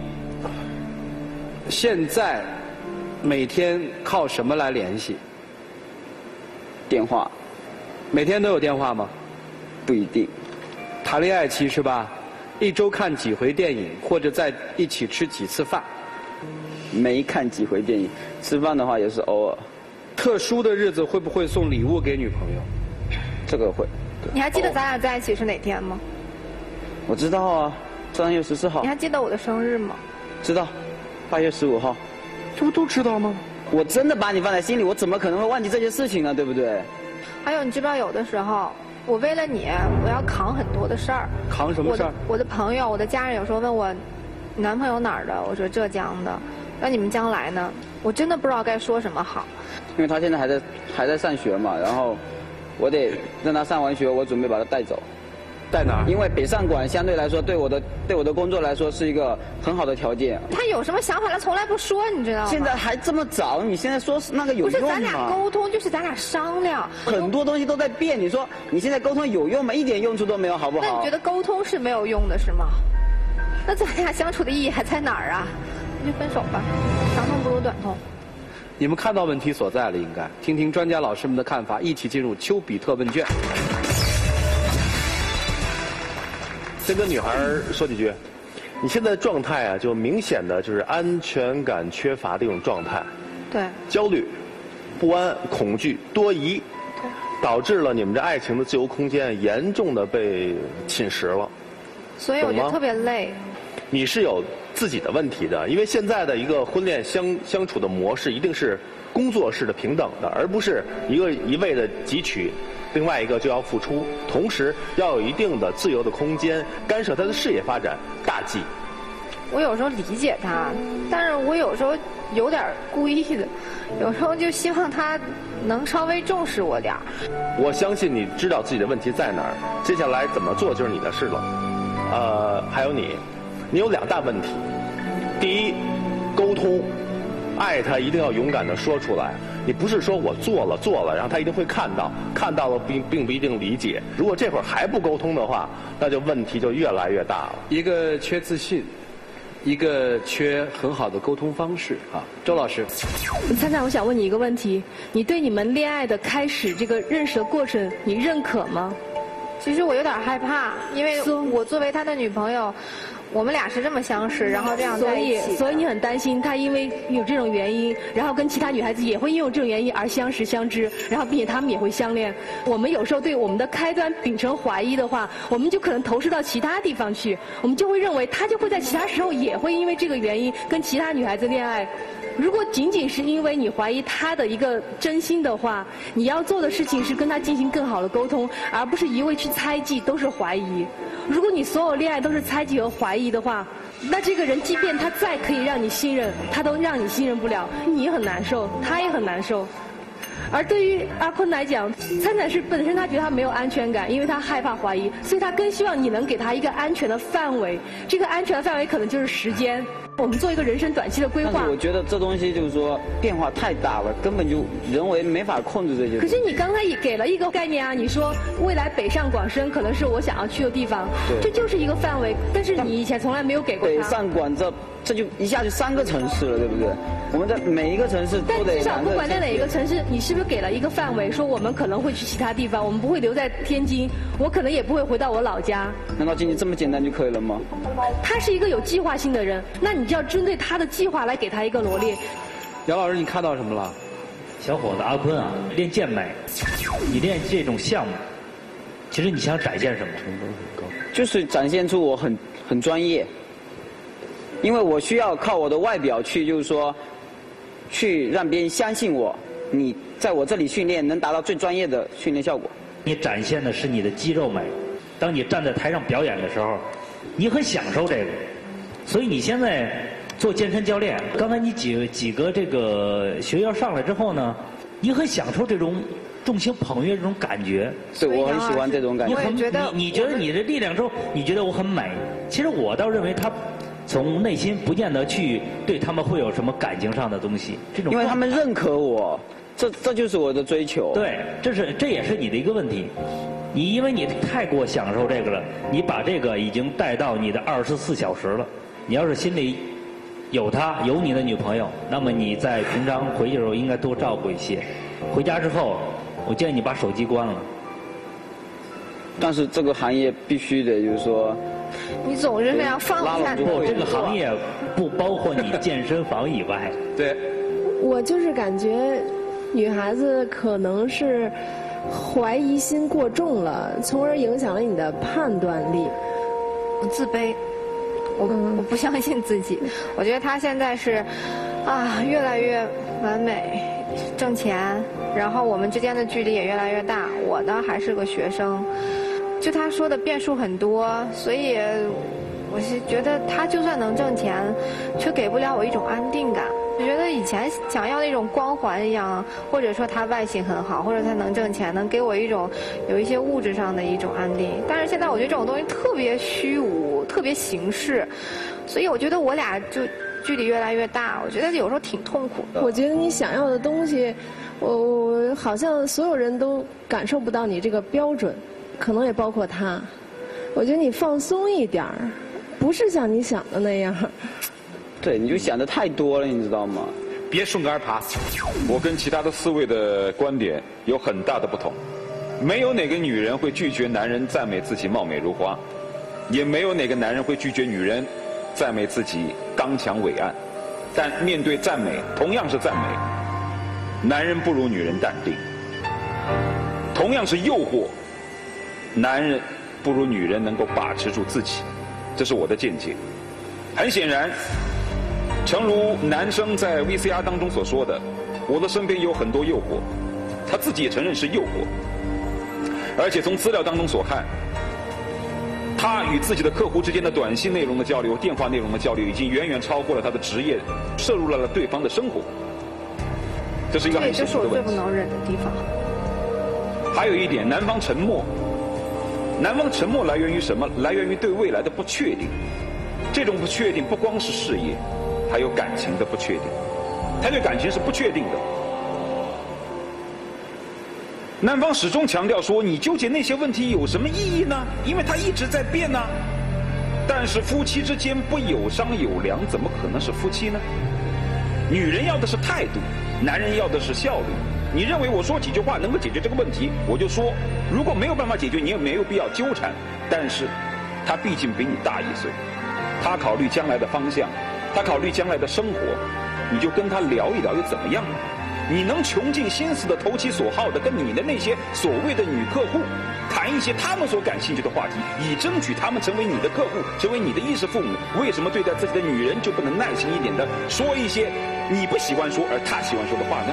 B: 现在每天靠什么来联系？
K: 电话。
B: 每天都有电话吗？
K: 不一定。
B: 谈恋爱期是吧？1周看几回电影，或者在一起吃几次饭？
K: 没看几回电影，吃饭的话也是偶尔。
B: 特殊的日子会不会送礼物给女朋友？
K: 这个会。
L: 你还记得咱俩在一起是哪天吗？
K: 我知道啊，3月14号。
L: 你还记得我的生日吗？
K: 知道，8月15号。
B: 这不都知道吗？
K: 我真的把你放在心里，我怎么可能会忘记这些事情呢？对不对？
L: 还有，你知不知道有的时候，我为了你，我要扛很多的事儿。
B: 扛什么事儿？
L: 我的朋友、我的家人有时候问我，男朋友哪儿的？我说浙江的。那你们将来呢？我真的不知道该说什么好。
K: 因为他现在还在上学嘛，然后我得让他上完学，我准备把他带走。
B: 带哪儿？
K: 因为北上广相对来说对我的工作来说是一个很好的条件。
L: 他有什么想法他从来不说，你知道吗？
K: 现在还这么早，你现在说那个有用吗？
L: 不是咱俩沟通，就是咱俩商量。
K: 很多东西都在变，你说你现在沟通有用吗？一点用处都没有，好不好？
L: 那你觉得沟通是没有用的是吗？那咱俩相处的意义还在哪儿啊？那就分手吧，长痛不如短痛。
B: 你们看到问题所在了，应该听听专家老师们的看法，一起进入丘比特问卷。
J: 先跟女孩说几句，你现在的状态啊，就明显的就是安全感缺乏的一种状态。
L: 对。
J: 焦虑、不安、恐惧、多疑，导致了你们这爱情的自由空间严重的被侵蚀了。
L: 所以我觉得特别累。
J: 你是有自己的问题的，因为现在的一个婚恋相处的模式一定是工作式的平等的，而不是一味的汲取。另外一个就要付出，同时要有一定的自由的空间，干涉他的事业发展大忌。
L: 我有时候理解他，但是我有时候有点故意的，有时候就希望他能稍微重视我点儿。
J: 我相信你知道自己的问题在哪儿，接下来怎么做就是你的事了。还有你有2大问题。第一，沟通，爱他一定要勇敢地说出来。你不是说我做了，然后他一定会看到了并不一定理解。如果这会儿还不沟通的话，那就问题就越来越大了。
B: 一个缺自信， 一个缺很好的沟通方式啊。周老师，
I: 参参，我想问你一个问题：你对你们恋爱的开始这个认识的过程，你认可吗？
L: 其实我有点害怕，因为我作为他的女朋友，我们俩是这么相识，然后这样在一起。
I: 所以你很担心他因为有这种原因，然后跟其他女孩子也会因为这种原因而相识相知，然后并且他们也会相恋。我们有时候对我们的开端秉承怀疑的话，我们就可能投射到其他地方去，我们就会认为他就会在其他时候也会因为这个原因跟其他女孩子恋爱。如果仅仅是因为你怀疑他的一个真心的话，你要做的事情是跟他进行更好的沟通，而不是一味去猜忌，都是怀疑。如果你所有恋爱都是猜忌和怀疑的话，那这个人即便他再可以让你信任，他都让你信任不了，你很难受，他也很难受。而对于阿坤来讲，参参是本身他觉得他没有安全感，因为他害怕怀疑，所以他更希望你能给他一个安全的范围。这个安全的范围可能就是时间。我们做一个人生短期的规划。
K: 但是我觉得这东西就是说变化太大了，根本就人为没法控制这些。
I: 可是你刚才也给了一个概念啊，你说未来北上广深可能是我想要去的地方，这就是一个范围。但是你以前从来没有给过他。
K: 北上广这就一下就3个城市了，对不对？我们在每一个城市都得。
I: 但至少不管在哪一个城市，你是不是给了一个范围，说我们可能会去其他地方，我们不会留在天津，我可能也不会回到我老家。
K: 难道仅仅这么简单就可以了吗？
I: 他是一个有计划性的人，那你就要针对他的计划来给他一个罗列。
B: 姚老师，你看到什么了？
H: 小伙子阿坤啊，练健美，你练这种项目，其实你想展现什么？
K: 就是展现出我很专业，因为我需要靠我的外表去，就是说，去让别人相信我，你在我这里训练能达到最专业的训练效果。
H: 你展现的是你的肌肉美，当你站在台上表演的时候，你很享受这个，所以你现在做健身教练，刚才你几个这个学员上来之后呢，你很享受这种众星捧月这种感觉。
K: 对，我很喜欢这种感觉。
H: 你觉得你的力量之后，你觉得我很美。其实我倒认为他从内心不见得去对他们会有什么感情上的东西。这种
K: 因为他们认可我，这就是我的追求。
H: 对，这也是你的一个问题。你因为你太过享受这个了，你把这个已经带到你的24小时了。你要是心里有他，有你的女朋友，那么你在平常回去的时候应该多照顾一些。回家之后，我建议你把手机关了。
K: 但是这个行业必须得就是说，
L: 你总是那样放不下。
H: 不，这个行业不包括你健身房以外。
B: 对。
P: 我就是感觉，女孩子可能是怀疑心过重了，从而影响了你的判断力。
L: 我自卑。我不相信自己，我觉得他现在是，越来越完美，挣钱，然后我们之间的距离也越来越大。我呢还是个学生，就他说的变数很多，所以我是觉得他就算能挣钱，却给不了我一种安定感。我觉得以前想要那种光环一样，或者说他外形很好，或者他能挣钱，能给我一种有一些物质上的一种安定。但是现在我觉得这种东西特别虚无，特别形式，所以我觉得我俩就距离越来越大，我觉得有时候挺痛苦的。
P: 我觉得你想要的东西，我好像所有人都感受不到你这个标准，可能也包括他。我觉得你放松一点儿，不是像你想的那样。
K: 对，你就想的太多了，你知道吗？
F: 别顺杆爬。我跟其他的4位的观点有很大的不同。没有哪个女人会拒绝男人赞美自己貌美如花，也没有哪个男人会拒绝女人赞美自己刚强伟岸。但面对赞美，同样是赞美，男人不如女人淡定；同样是诱惑，男人不如女人能够把持住自己。这是我的见解。很显然，诚如男生在 VCR 当中所说的，我的身边有很多诱惑，他自己也承认是诱惑，而且从资料当中所看，他与自己的客户之间的短信内容的交流、电话内容的交流，已经远远超过了他的职业，摄入了对方的生活。这是一个很现实的问题。
L: 这也就是我最不能忍的地方。
F: 还有一点，男方沉默，男方沉默来源于什么？来源于对未来的不确定。这种不确定不光是事业，还有感情的不确定。他对感情是不确定的。男方始终强调说，你纠结那些问题有什么意义呢？因为它一直在变呢。 但是夫妻之间不有商有量，怎么可能是夫妻呢？女人要的是态度，男人要的是效率。你认为我说几句话能够解决这个问题，我就说；如果没有办法解决，你也没有必要纠缠。但是，他毕竟比你大1岁，他考虑将来的方向，他考虑将来的生活，你就跟他聊一聊又怎么样呢？你能穷尽心思的投其所好的跟你的那些所谓的女客户谈一些他们所感兴趣的话题，以争取他们成为你的客户，成为你的衣食父母。为什么对待自己的女人就不能耐心一点的说一些你不喜欢说而他喜欢说的话呢？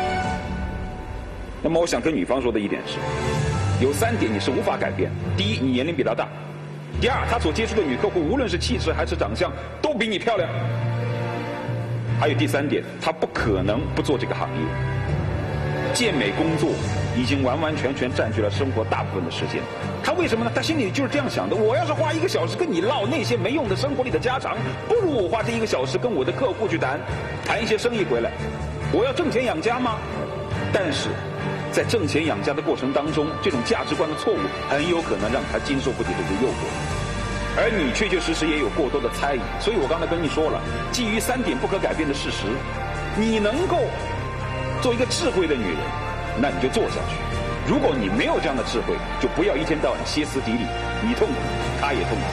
F: 那么我想跟女方说的一点是，有3点你是无法改变。第一，你年龄比他大；第二，他所接触的女客户无论是气质还是长相都比你漂亮；还有第3点，他不可能不做这个行业。健美工作已经完完全全占据了生活大部分的时间。他为什么呢？他心里就是这样想的：我要是花1个小时跟你唠那些没用的生活里的家常，不如我花这1个小时跟我的客户去谈一些生意回来。我要挣钱养家吗？但是在挣钱养家的过程当中，这种价值观的错误很有可能让他经受不起这些诱惑，而你确确实实也有过多的猜疑。所以我刚才跟你说了，基于3点不可改变的事实，你能够做一个智慧的女人，那你就做下去。如果你没有这样的智慧，就不要一天到晚歇斯底里，你痛苦，他也痛苦。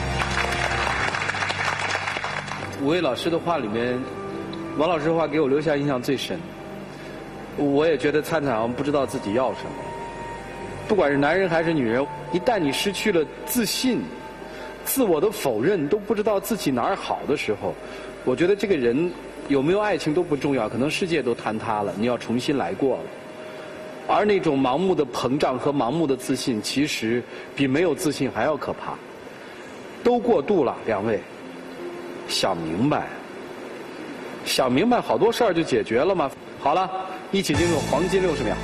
B: 5位老师的话里面，王老师的话给我留下印象最深。我也觉得灿灿好像不知道自己要什么。不管是男人还是女人，一旦你失去了自信、自我的否认，都不知道自己哪儿好的时候，我觉得这个人有没有爱情都不重要，可能世界都坍塌了，你要重新来过了。而那种盲目的膨胀和盲目的自信，其实比没有自信还要可怕。都过度了，2位，想明白，想明白，好多事儿就解决了嘛。好了，一起进入黄金60秒。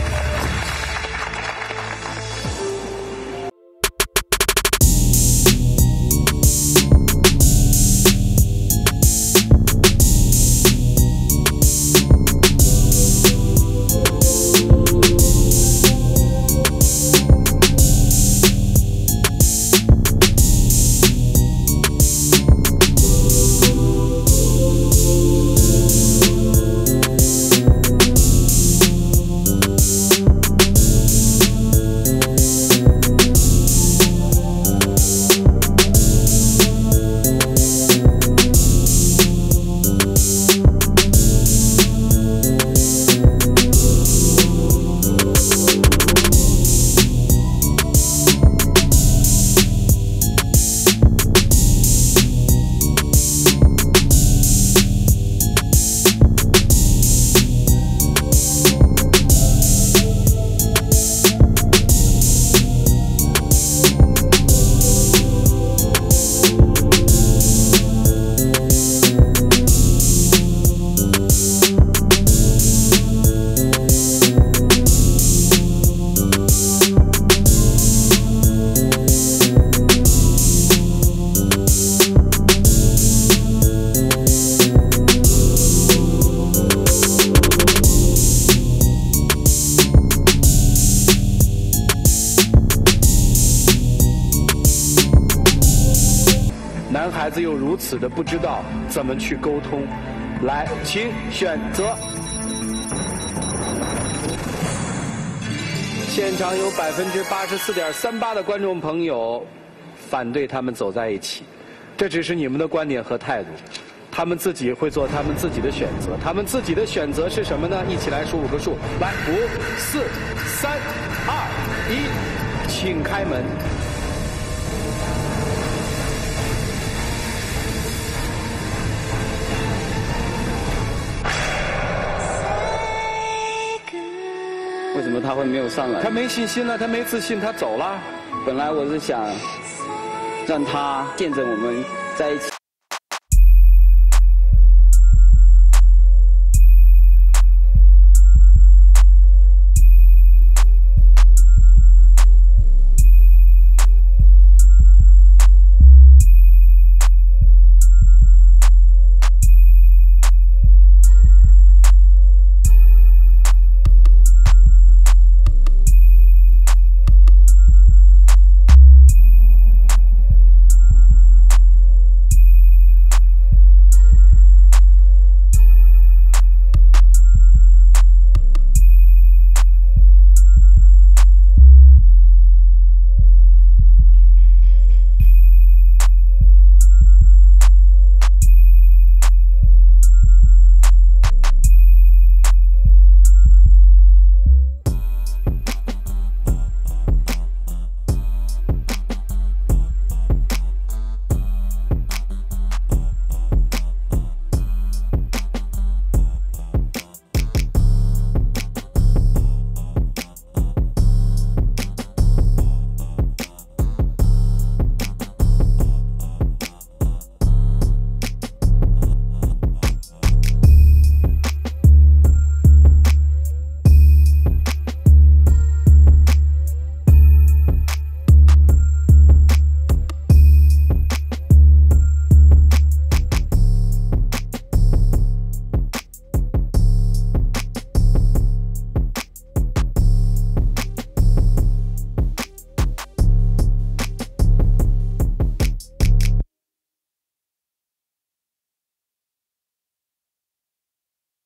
B: 男孩子又如此的不知道怎么去沟通，来，请选择。现场有84.38%的观众朋友反对他们走在一起，这只是你们的观点和态度，他们自己会做他们自己的选择，他们自己的选择是什么呢？一起来数5个数，来，5、4、3、2、1，请开门。
K: 为什么他会没有上来？
B: 他没信心了，他没自信，他走了。
K: 本来我是想让他见证我们在一起。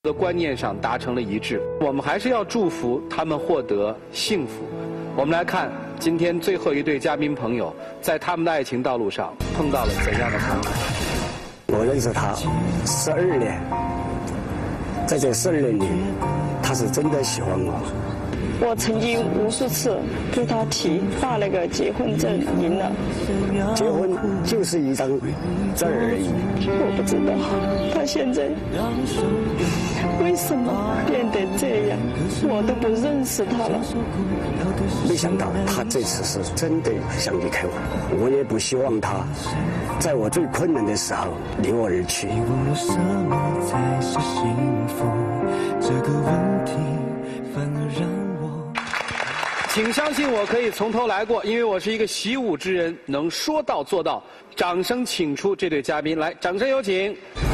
B: 的观念上达成了一致。我们还是要祝福他们获得幸福。我们来看今天最后一对嘉宾朋友在他们的爱情道路上碰到了怎样的坎坷。
Q: 我认识他12年，在这12年里，他是真的喜欢我。
R: 我曾经无数次跟他提把那个结婚证赢了，
Q: 结婚就是一张证而已。
R: 我不知道他现在为什么变得这样，我都不认识他了。
Q: 没想到他这次是真的想离开我，我也不希望他在我最困难的时候离我而去。
S: 什么才是幸福？这个问题反而让
B: 请相信我可以从头来过，因为我是一个习武之人，能说到做到。掌声请出这对嘉宾，来，掌声有请。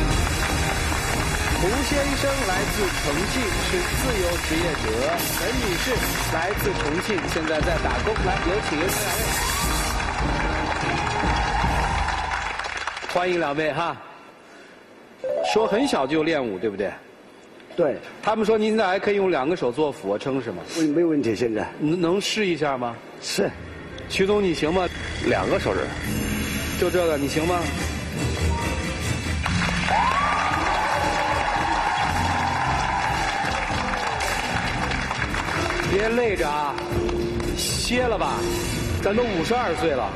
B: 胡先生来自重庆，是自由职业者；陈女士来自重庆，现在在打工。来，有请两位。欢迎两位哈。说很小就练武，对不对？
Q: 对，
B: 他们说您现在还可以用2个手做俯卧撑是吗？
Q: 没问题，现在
B: 能试一下吗？
Q: 是。
B: 曲总你行吗
J: ？2个手指，
B: 就这个你行吗？别累着啊，歇了吧，咱都52岁了。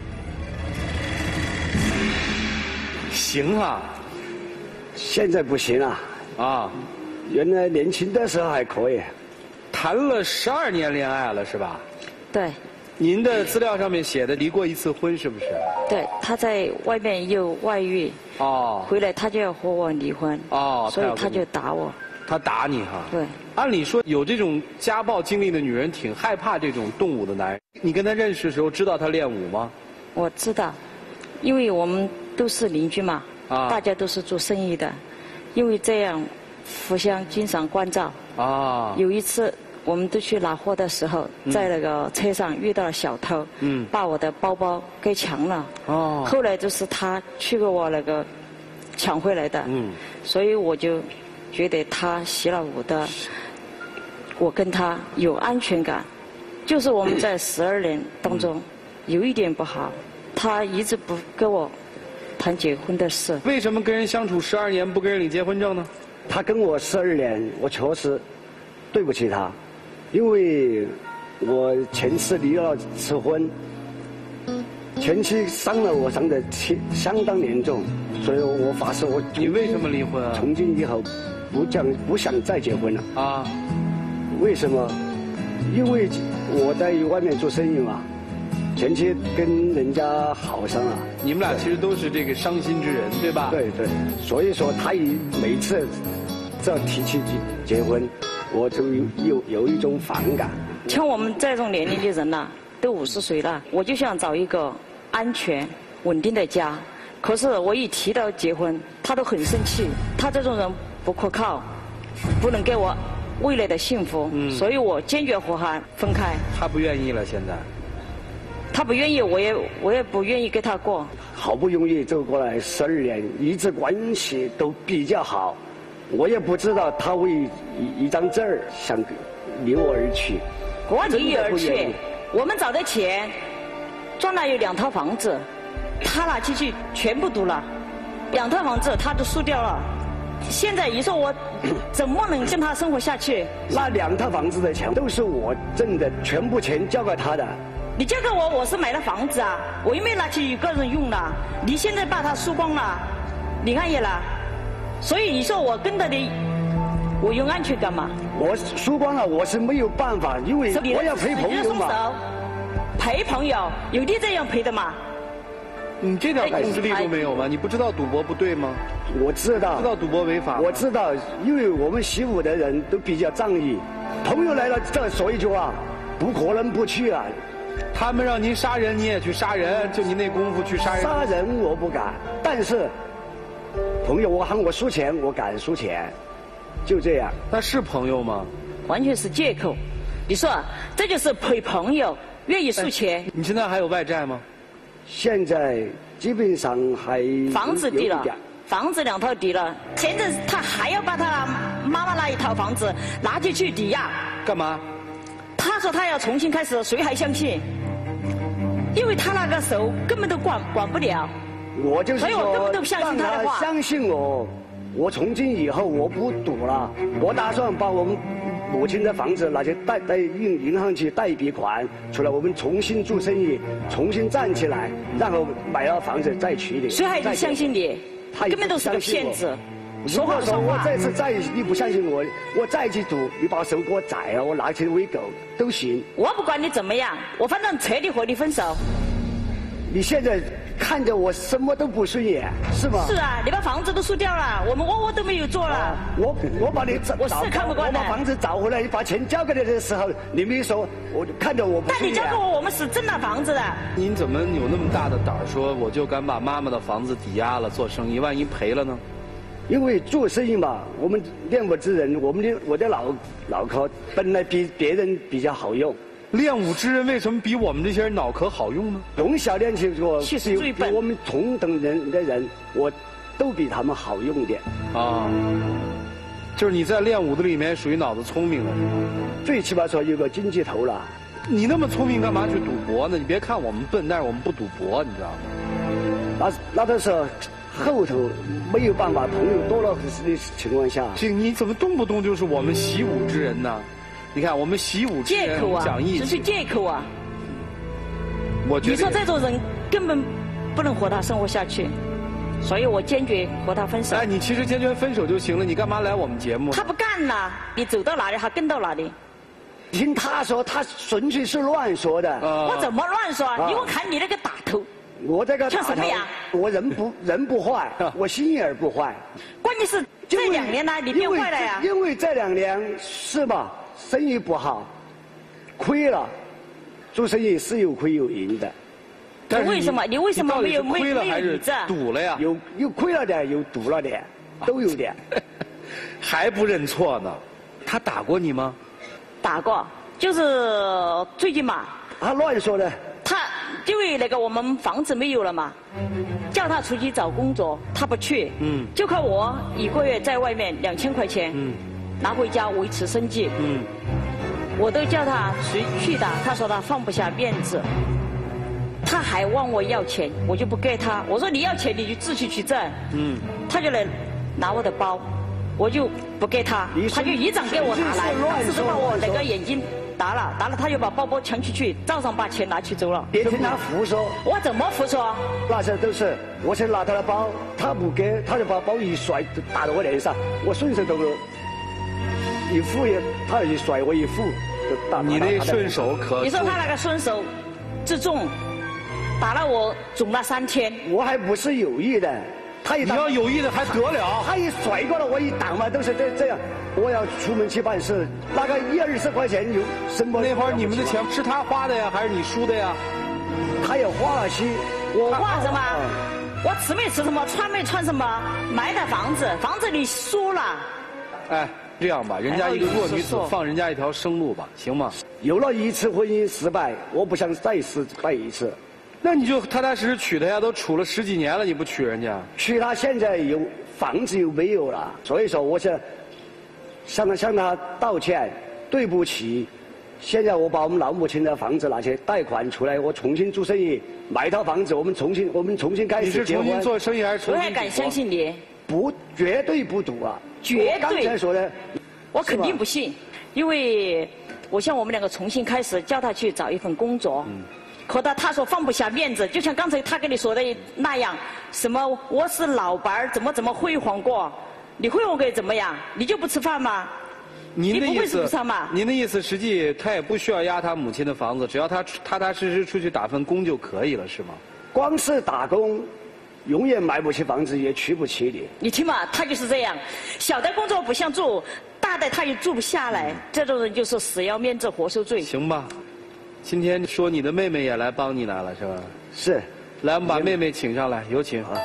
B: 行啊，
Q: 现在不行啊。
B: 啊。
Q: 原来年轻的时候还可以，
B: 谈了12年恋爱了是吧？
T: 对。
B: 您的资料上面写的离过1次婚是不是？
T: 对，他在外面有外遇。
B: 哦。
T: 回来他就要和我离婚。
B: 哦。
T: 所以他就打我。
B: 他打你哈？
T: 对。
B: 按理说有这种家暴经历的女人挺害怕这种动武的男人。你跟他认识的时候知道他练武吗？
T: 我知道，因为我们都是邻居嘛。
B: 啊。
T: 大家都是做生意的，因为这样。互相经常关照
B: 啊！
T: 有一次，我们都去拿货的时候，在那个车上遇到了小偷，把我的包包给抢了。
B: 哦。
T: 后来就是他去给我那个抢回来的。所以我就觉得他习了武的，我跟他有安全感。就是我们在12年当中，有一点不好，他一直不跟我谈结婚的事。
B: 为什么跟人相处12年不跟人领结婚证呢？
Q: 他跟我12年，我确实对不起他，因为我前次离了次婚，前妻伤了我，伤得相当严重，所以我发誓我。
B: 你为什么离婚啊？
Q: 从今以后不想再结婚了。
B: 啊？
Q: 为什么？因为我在外面做生意嘛，前妻跟人家好上了。
B: 你们俩其实都是这个伤心之人，对吧？
Q: 对对，所以说他每次只要提起结婚，我就有一种反感。
T: 像我们这种年龄的人呐，都50岁了，我就想找一个安全、稳定的家。可是我一提到结婚，他都很生气。他这种人不可靠，不能给我未来的幸福，所以我坚决和他分开。
B: 他不愿意了，现在。
T: 他不愿意，我也不愿意跟他过。
Q: 好不容易走过来12年，一直关系都比较好，我也不知道他为一张证儿想离我而去。
T: 我离而去，我们找的钱，赚了有2套房子，他拿去全部赌了，2套房子他都输掉了。现在你说我怎么能跟他生活下去？
Q: 那2套房子的钱都是我挣的，全部钱交给他的。
T: 你交给我，我是买了房子啊，我又没拿去一个人用了。你现在把它输光了，你看见了？所以你说我跟着你，我有安全感嘛？
Q: 我输光了，我是没有办法，因为我要陪朋友嘛。
T: 陪朋友，有的这样陪的嘛？
B: 你这点控制力都没有吗？你不知道赌博不对吗？
Q: 我知道。
B: 知道赌博违法。
Q: 我知道，因为我们习武的人都比较仗义，朋友来了再说一句话，不可能不去啊。
B: 他们让您杀人，你也去杀人，就您那功夫去杀人。
Q: 杀人我不敢，但是朋友我喊我输钱，我敢输钱，就这样。
B: 那是朋友吗？
T: 完全是借口。你说这就是陪朋友，愿意输钱。
B: 你现在还有外债吗？
Q: 现在基本上还
T: 房子抵了，房子2套抵了，现在他还要把它妈妈那一套房子拿去抵押。
B: 干嘛？
T: 他说他要重新开始，谁还相信？因为他那个时候根本都管不了。
Q: 我就是说，
T: 所以我根本都不相信他的话。
Q: 相信我，我从今以后我不赌了，我打算把我们母亲的房子拿去贷银行去贷一笔款出来，我们重新做生意，重新站起来，然后买了房子再娶你。
T: 谁还能相信你？他根本都是个骗子。
Q: 如果说我这次你不相信我，我再去赌，你把手给我宰了，我拿去喂狗都行。
T: 我不管你怎么样，我反正彻底和你分手。
Q: 你现在看着我什么都不顺眼，是吗？
T: 是啊，你把房子都输掉了，我们窝都没有做了。
Q: 我把你
T: 我是看不惯的。
Q: 我把房子找回来，你把钱交给你的时候，你没说，我看着我不顺眼。
T: 但你交给我们是真的房子的。
B: 您怎么有那么大的胆儿说我就敢把妈妈的房子抵押了做生意？万一赔了呢？
Q: 因为做生意嘛，我们练武之人，我的脑壳本来比别人比较好用。
B: 练武之人为什么比我们这些人脑壳好用呢？
Q: 从小练起说，比我们同等人的人，我都比他们好用点。
B: 啊，就是你在练武的里面属于脑子聪明的是吗？
Q: 最起码说有个经济头了。
B: 你那么聪明，干嘛去赌博呢？你别看我们笨，但是我们不赌博，你知道
Q: 吗？那都是后头没有办法，朋友多了的情况下。
B: 你怎么动不动就是我们习武之人呢？你看，我们习武之人讲义气，
T: 只是借口啊！
B: 我觉得
T: 你说这种人根本不能和他生活下去，所以我坚决和他分手。
B: 哎，你其实坚决分手就行了，你干嘛来我们节目？
T: 他不干了，你走到哪里他跟到哪里。
Q: 听他说，他纯粹是乱说的。
T: 我怎么乱说？你我看你那个打头。
Q: 我这个
T: 像什么呀？
Q: 我人不坏，我心眼不坏。
T: 关键是这2年来你变坏了呀。
Q: 因为这2年是吧？生意不好，亏了，做生意是有亏有赢的。
T: 但为什么你为什么没有理智？
B: 赌了呀？
Q: 有亏了点，有赌了点，都有点。
B: 还不认错呢？他打过你吗？
T: 打过，就是最近嘛。
Q: 他乱说的。
T: 他因为那个我们房子没有了嘛，叫他出去找工作，他不去。就靠我1个月在外面2000块钱。拿回家维持生计。我都叫他去的，他说他放不下面子，他还问我要钱，我就不给他。我说你要钱你就自己去挣。他就来拿我的包，我就不给他，他就一掌给我拿来，当时都把我那个眼睛打了，他就把包抢去，照常把钱拿去走了。
Q: 别听他胡说。
T: 我怎么胡说？
Q: 那些都是我先拿他的包，他不给，他就把包一甩打到我脸上，我顺手都一副也，他一甩我一副就打。
B: 你那顺手可？
T: 你说他那个顺手之重，打了我肿了3天。
Q: 我还不是有意的，他一
B: 你要有意的还得了？
Q: 他一甩过来，我一挡嘛，都是这样。我要出门去办事，那个1-20块钱有什么？
B: 那会儿你们的钱是他花的呀，还是你输的呀？
Q: 他也花了些。
T: 我花什么？我吃没吃什么，穿没穿什么，买的房子里输了。
B: 哎。这样吧，人家一个弱女子，放人家一条生路吧，行吗？
Q: 有了一次婚姻失败，我不想再失败一次。
B: 那你就踏踏实实娶她呀，都处了10几年了，你不娶人家？
Q: 娶她现在有房子又没有了，所以说我想向她道歉，对不起。现在我把我们老母亲的房子拿去贷款出来，我重新做生意，买套房子，我们重新开始结婚。
B: 你是重新做生意还是重新？
T: 我还敢相信你？
Q: 不，绝对不赌啊！
T: 绝对。
Q: 刚才说的，
T: 我肯定不信，因为我像我们2个重新开始，叫他去找一份工作。可他说放不下面子，就像刚才他跟你说的那样，什么我是老板怎么辉煌过，你辉煌过怎么样？你就不吃饭吗？
B: 您的意思，您的意思，实际他也不需要押他母亲的房子，只要他踏踏实实出去打份工就可以了，是吗？
Q: 光是打工。永远买不起房子，也娶不起你。
T: 你听嘛，他就是这样，小的工作不想做，大的他也做不下来。这种人就是死要面子活受罪。
B: 行吧，今天说你的妹妹也来帮你来了，是吧？
Q: 是。
B: 来，我们把妹妹请上来，有请啊。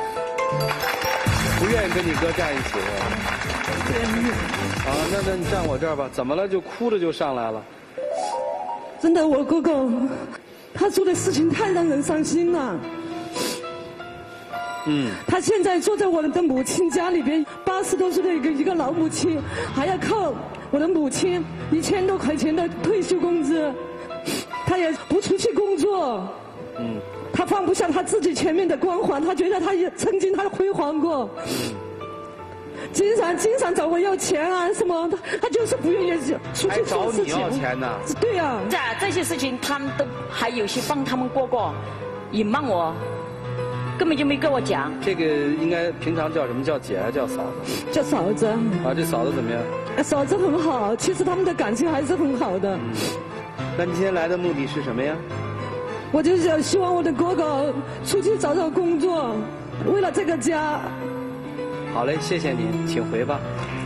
B: 不愿意跟你哥站一起是吧？
R: 不愿意。
B: 啊，那你站我这儿吧。怎么了？就哭着就上来了。
R: 真的，我哥哥，他做的事情太让人伤心了。 他现在坐在我的母亲家里边，80多岁的一个老母亲，还要靠我的母亲1000多块钱的退休工资，他也不出去工作。他放不下他自己前面的光环，他觉得他也曾经他辉煌过。经常找我要钱啊什么的，他就是不愿意出去做事情。
B: 还找你要钱呢？
R: 对呀。
T: 这些事情他们都还有些帮他们过，隐瞒我，根本就没跟我讲。
B: 这个应该平常叫什么？叫姐还叫嫂子？
R: 叫嫂子。
B: 啊，这嫂子怎么样？
R: 嫂子很好，其实他们的感情还是很好的。
B: 那你今天来的目的是什么呀？
R: 我就是希望我的哥哥出去找找工作，为了这个家。
B: 好嘞，谢谢你，请回吧。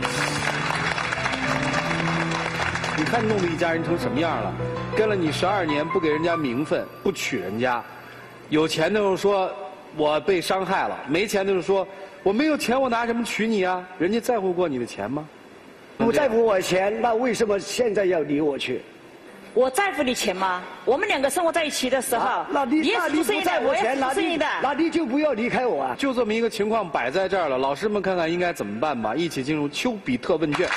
B: 你看弄得一家人成什么样了？跟了你12年，不给人家名分，不娶人家，有钱的就说我被伤害了，没钱的就说我没有钱，我拿什么娶你啊？人家在乎过你的钱吗？
Q: 不在乎我钱，那为什么现在要离我去？
T: 我在乎你钱吗？我们2个生活在一起的时候，你也是不在乎钱，
Q: 那你就不要离开我啊！
B: 就这么一个情况摆在这儿了，老师们看看应该怎么办吧？一起进入丘比特问卷。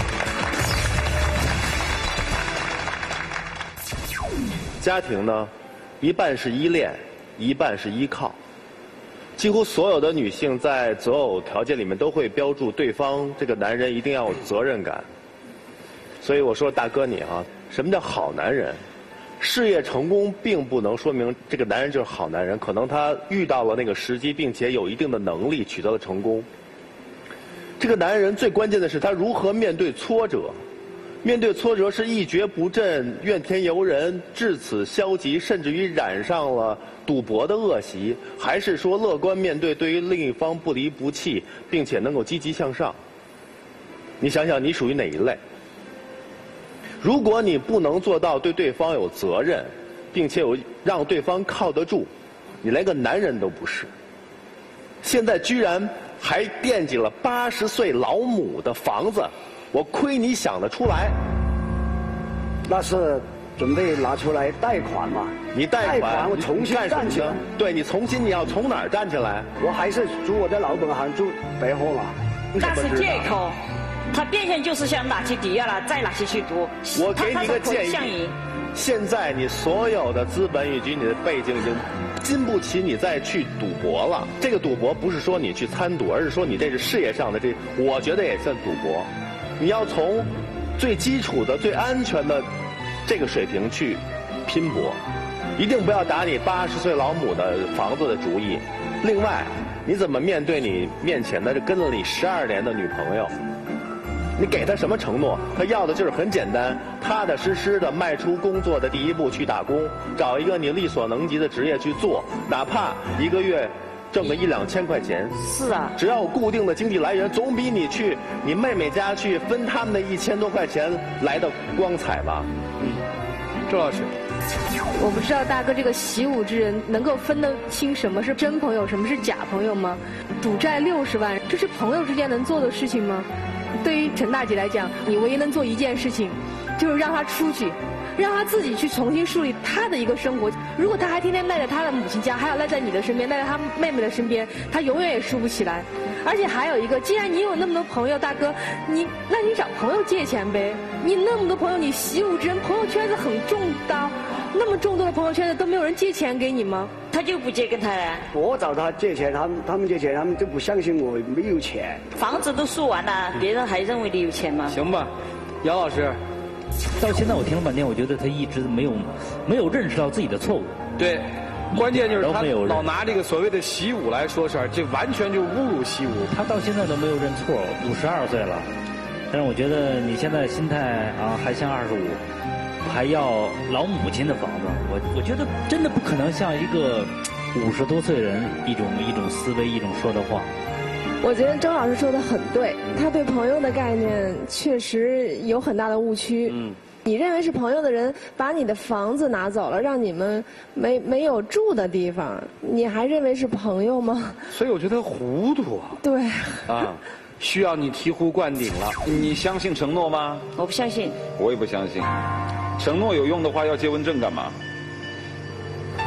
J: 家庭呢，一半是依恋，一半是依靠。几乎所有的女性在择偶条件里面都会标注对方这个男人一定要有责任感。所以我说大哥你啊，什么叫好男人？事业成功并不能说明这个男人就是好男人，可能他遇到了那个时机，并且有一定的能力取得了成功。这个男人最关键的是他如何面对挫折。面对挫折是一蹶不振、怨天尤人、至此消极，甚至于染上了赌博的恶习，还是说乐观面对，对于另一方不离不弃，并且能够积极向上？你想想，你属于哪一类？如果你不能做到对对方有责任，并且让对方靠得住，你连个男人都不是。现在居然还惦记了80岁老母的房子，我亏你想得出来。
Q: 那是准备拿出来贷款嘛？
J: 你贷款，
Q: 我重新站起来。
J: 对，你重新你要从哪儿站起来？
Q: 我还是住我的老本行，住北货嘛。
T: 那是借口。他变相就是想拿起抵押了，再拿起去赌。
J: 我给你一个建议，现在你所有的资本以及你的背景已经经不起你再去赌博了。这个赌博不是说你去参赌，而是说你这是事业上的我觉得也算赌博。你要从最基础的、最安全的这个水平去拼搏，一定不要打你80岁老母的房子的主意。另外，你怎么面对你面前的跟了你12年的女朋友？你给他什么承诺？他要的就是很简单，踏踏实实的迈出工作的第一步去打工，找一个你力所能及的职业去做，哪怕1个月挣个1、2千块钱。
T: 是啊，
J: 只要有固定的经济来源，总比你去你妹妹家去分他们的1000多块钱来的光彩吧。
B: 周老师，
I: 我不知道大哥这个习武之人能够分得清什么是真朋友，什么是假朋友吗？赌债60万，这是朋友之间能做的事情吗？对于陈大姐来讲，你唯一能做一件事情，就是让她出去，让她自己去重新树立她的一个生活。如果她还天天赖在她的母亲家，还要赖在你的身边，赖在她妹妹的身边，她永远也竖不起来。而且还有一个，既然你有那么多朋友，大哥，那你找朋友借钱呗。你那么多朋友，你习武之人，朋友圈子很重的，那么众多的朋友圈子都没有人借钱给你吗？
T: 他就不借跟他了。
Q: 我找他借钱，他们借钱，他们就不相信我没有钱。
T: 房子都输完了，别人还认为你有钱吗？
B: 行吧，姚老师，
H: 到现在我听了半天，我觉得他一直没有认识到自己的错误。
B: 对，关键就是他老拿这个所谓的习武来说事儿，这完全就侮辱习武。
H: 他到现在都没有认错，52岁了，但是我觉得你现在心态啊还像25。还要老母亲的房子，我觉得真的不可能像一个50多岁人一种思维一种说的话。
P: 我觉得周老师说的很对，他对朋友的概念确实有很大的误区。你认为是朋友的人把你的房子拿走了，让你们没有住的地方，你还认为是朋友吗？
B: 所以我觉得糊涂啊。
P: 对。
B: 啊。需要你醍醐灌顶了。
F: 你相信承诺吗？
T: 我不相信。
F: 我也不相信。承诺有用的话，要结婚证干嘛？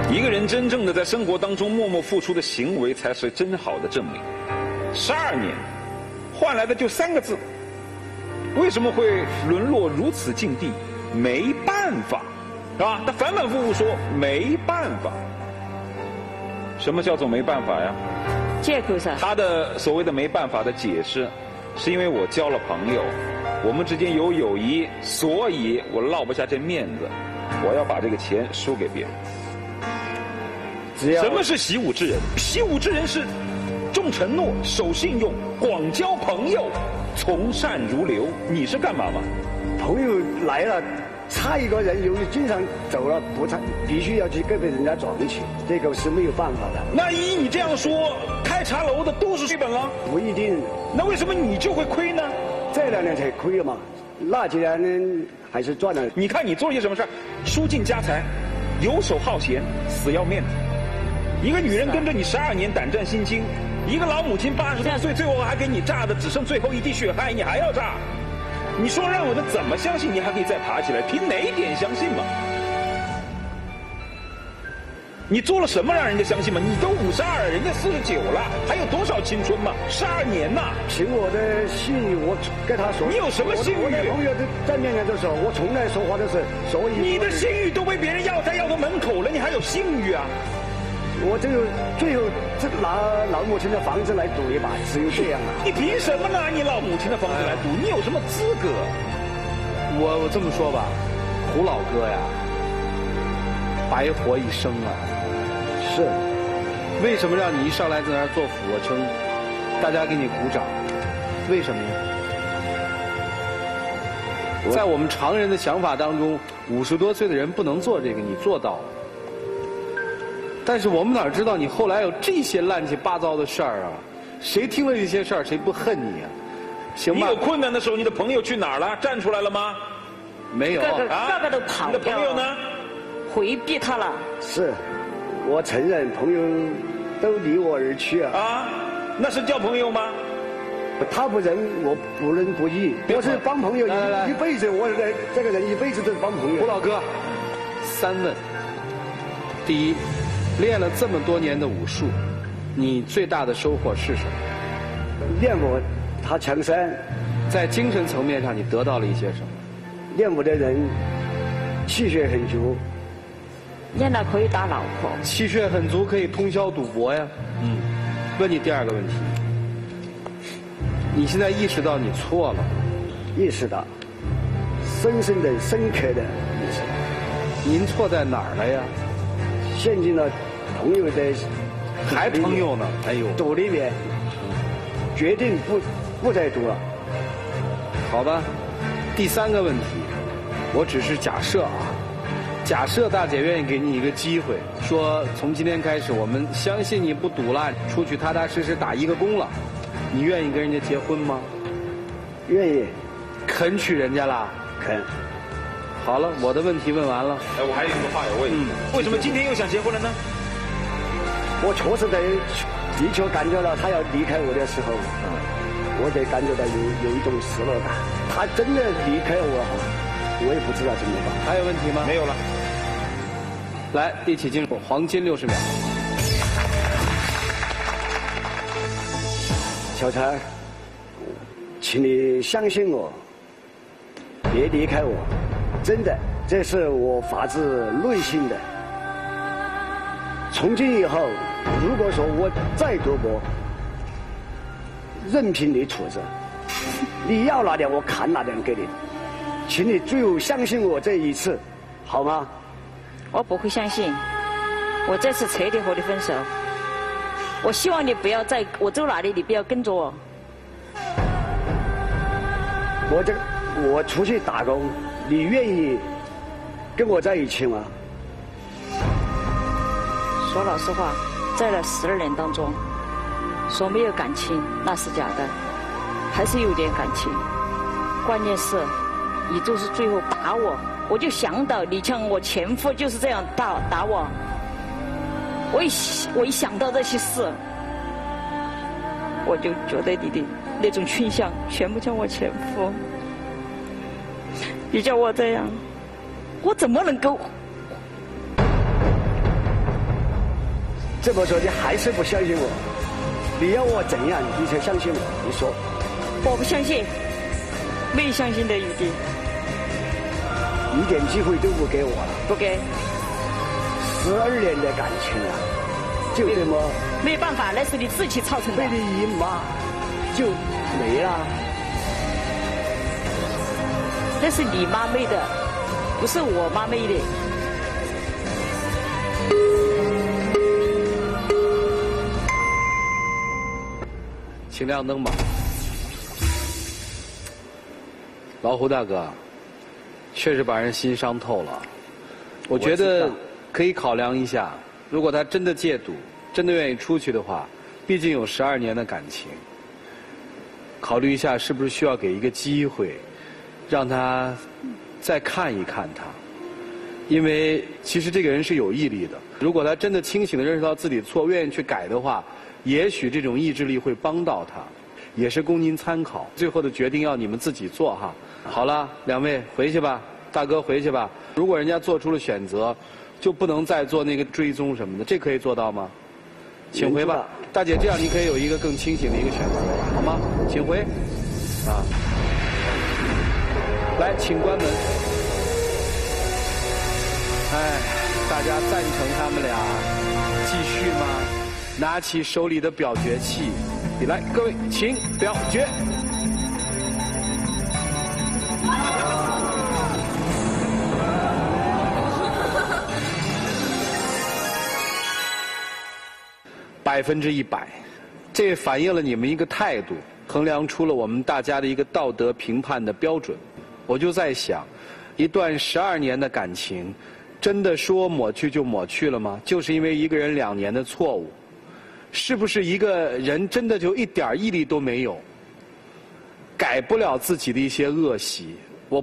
F: 一个人真正的在生活当中默默付出的行为，才是真好的证明。12年，换来的就3个字，为什么会沦落如此境地？没办法，是吧？他反反复复说没办法。什么叫做没办法呀？
T: 借口噻。
F: 他的所谓的没办法的解释，是因为我交了朋友，我们之间有友谊，所以我落不下这面子，我要把这个钱输给别人。什么是习武之人？习武之人是重承诺、守信用、广交朋友、从善如流。你是干嘛嘛？
Q: 朋友来了，差一个人由于经常走了，必须要去跟别人家撞去，这个是没有办法的。
F: 那依你这样说，开茶楼的都是亏本了？
Q: 不一定。
F: 那为什么你就会亏呢？
Q: 这2年才亏了嘛，那几年呢还是赚了。
F: 你看你做了些什么事儿？输尽家财，游手好闲，死要面子。一个女人跟着你12年，胆战心惊；一个老母亲80多岁，最后还给你炸的只剩最后一滴血汗，你还要炸？你说让我们怎么相信你还可以再爬起来？凭哪一点相信嘛？你做了什么让人家相信嘛？你都52了，人家49了，还有多少青春嘛？12年呐！
Q: 凭我的信誉，我跟他说。
F: 你有什么信誉？
Q: 我的朋友在面前的时候，我从来说话都是所以。
F: 你的信誉都被别人要到门口了，你还有信誉啊？
Q: 我最后拿老母亲的房子来赌一把，只有这样了。
F: 你凭什么拿你老母亲的房子来赌？你有什么资格？
B: 我这么说吧，胡老哥呀，白活一生啊。
Q: 是。
B: 为什么让你一上来在那儿做俯卧撑，大家给你鼓掌？为什么呢？在我们常人的想法当中，50多岁的人不能做这个，你做到了。但是我们哪知道你后来有这些乱七八糟的事儿啊？谁听了这些事儿，谁不恨你啊？行吧。
F: 你有困难的时候，你的朋友去哪儿了？站出来了吗？
B: 没有。
T: 个个都跑掉。
F: 你的朋友呢？
T: 回避他了。
Q: 是，我承认朋友都离我而去啊。
F: 啊，那是交朋友吗？
Q: 他不仁，我不仁不义。我是帮朋友一辈子，我这个人一辈子都是帮朋友。
B: 胡老哥，3问。第一，练了这么多年的武术，你最大的收获是什么？
Q: 练武，他强身。
B: 在精神层面上，你得到了一些什么？
Q: 练武的人气血很足，
T: 练了可以打老婆。
B: 气血很足，可以通宵赌博呀。问你第2个问题，你现在意识到你错了？
Q: 意识到，深刻的意识到。
B: 您错在哪儿了呀？
Q: 陷进了朋友的，
B: 还朋友呢？哎呦，
Q: 赌里面，决定不再赌了。
B: 好吧，第3个问题，我只是假设啊，假设大姐愿意给你一个机会，说从今天开始，我们相信你不赌了，出去踏踏实实打一个工了，你愿意跟人家结婚吗？
Q: 愿意。
B: 肯娶人家啦？
Q: 肯。
B: 好了，我的问题问完了。
F: 哎，我还有一个话要问你，为什么今天又想结婚了呢？
Q: 我确实的确感觉到他要离开我的时候，我得感觉到有一种失落感。他真的离开我哈，我也不知道怎么办。
B: 还有问题吗？
F: 没有了。
B: 来，一起进入黄金60秒。
Q: 小陈，请你相信我，别离开我。真的，这是我发自内心的。从今以后，如果说我再赌博，任凭你处置，你要哪点我砍哪点给你，请你最后相信我这一次，好吗？
T: 我不会相信，我这次彻底和你分手。我希望你不要我走哪里，你不要跟着我。
Q: 我出去打工。你愿意跟我在一起吗？
T: 说老实话，在那12年当中，说没有感情那是假的，还是有点感情。关键是，你就是最后打我，我就想到你像我前夫就是这样打我。我一想到这些事，我就觉得你的那种倾向全部像我前夫。你叫我这样，我怎么能够？
Q: 这么说你还是不相信我？你要我怎样你才相信我？你说。
T: 我不相信，没相信的余地。
Q: 一点机会都不给我了？
T: 不给。
Q: 12年的感情啊，就这么
T: 没办法，那是你自己造成的。
Q: 被你一骂就没了。
T: 那是你妈妹的，不是我妈妹的。
B: 请亮灯吧。老胡大哥，确实把人心伤透了。我觉得可以考量一下，如果他真的戒赌，真的愿意出去的话，毕竟有12年的感情，考虑一下是不是需要给一个机会，让他再看一看他。因为其实这个人是有毅力的，如果他真的清醒地认识到自己错，愿意去改的话，也许这种意志力会帮到他，也是供您参考。最后的决定要你们自己做哈。好了，两位回去吧，大哥回去吧。如果人家做出了选择，就不能再做那个追踪什么的，这可以做到吗？请回吧，大姐，这样你可以有一个更清醒的一个选择，好吗？请回。啊，来，请关门。哎，大家赞成他们俩继续吗？拿起手里的表决器，来，各位，请表决。100%，这反映了你们一个态度，衡量出了我们大家的一个道德评判的标准。我就在想，一段12年的感情，真的说抹去就抹去了吗？就是因为一个人2年的错误，是不是一个人真的就一点毅力都没有，改不了自己的一些恶习？我。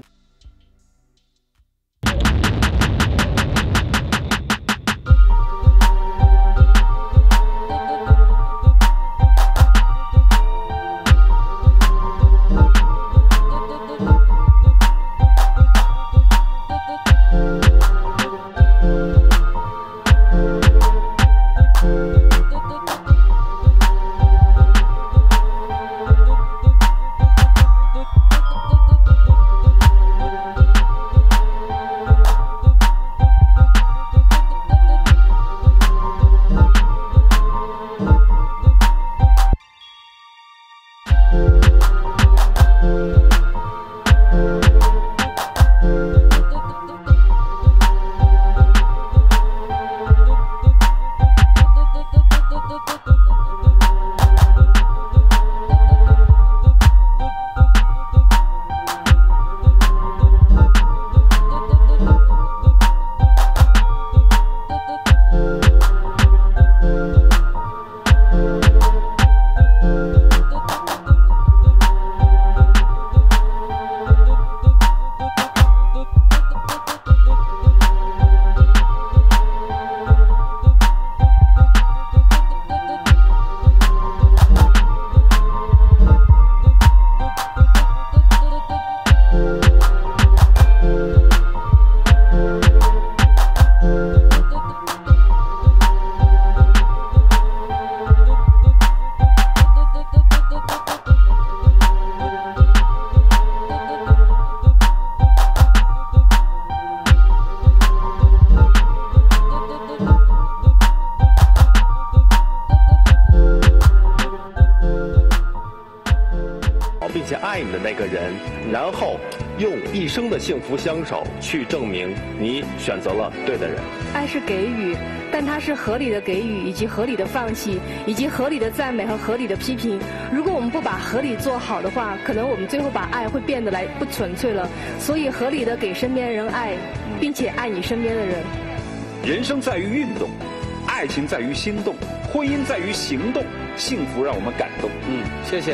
J: 并且爱你的那个人，然后用一生的幸福相守去证明你选择了对的人。
I: 爱是给予，但它是合理的给予，以及合理的放弃，以及合理的赞美和合理的批评。如果我们不把合理做好的话，可能我们最后把爱会变得来不纯粹了。所以合理的给身边人爱，并且爱你身边的人。
F: 人生在于运动，爱情在于心动，婚姻在于行动，幸福让我们感动。
B: 谢谢。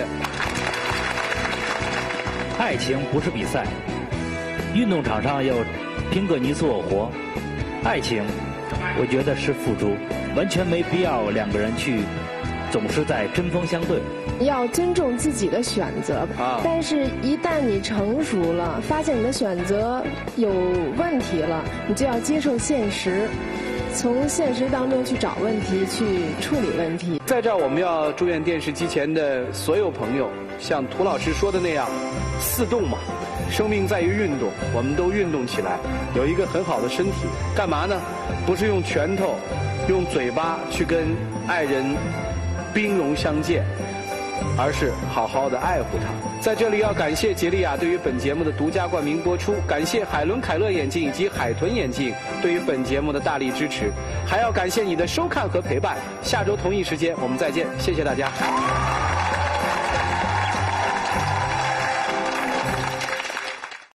H: 爱情不是比赛，运动场上要拼个你死我活。爱情，我觉得是付出，完全没必要2个人去总是在针锋相对。
P: 要尊重自己的选择，但是一旦你成熟了，发现你的选择有问题了，你就要接受现实。 从现实当中去找问题，去处理问题。
B: 在这儿，我们要祝愿电视机前的所有朋友，像涂老师说的那样，4动嘛，生命在于运动，我们都运动起来，有一个很好的身体。干嘛呢？不是用拳头、用嘴巴去跟爱人兵戎相见，而是好好的爱护他。在这里要感谢杰利亚对于本节目的独家冠名播出，感谢海伦凯勒眼镜以及海豚眼镜对于本节目的大力支持，还要感谢你的收看和陪伴。下周同一时间我们再见，谢谢大家。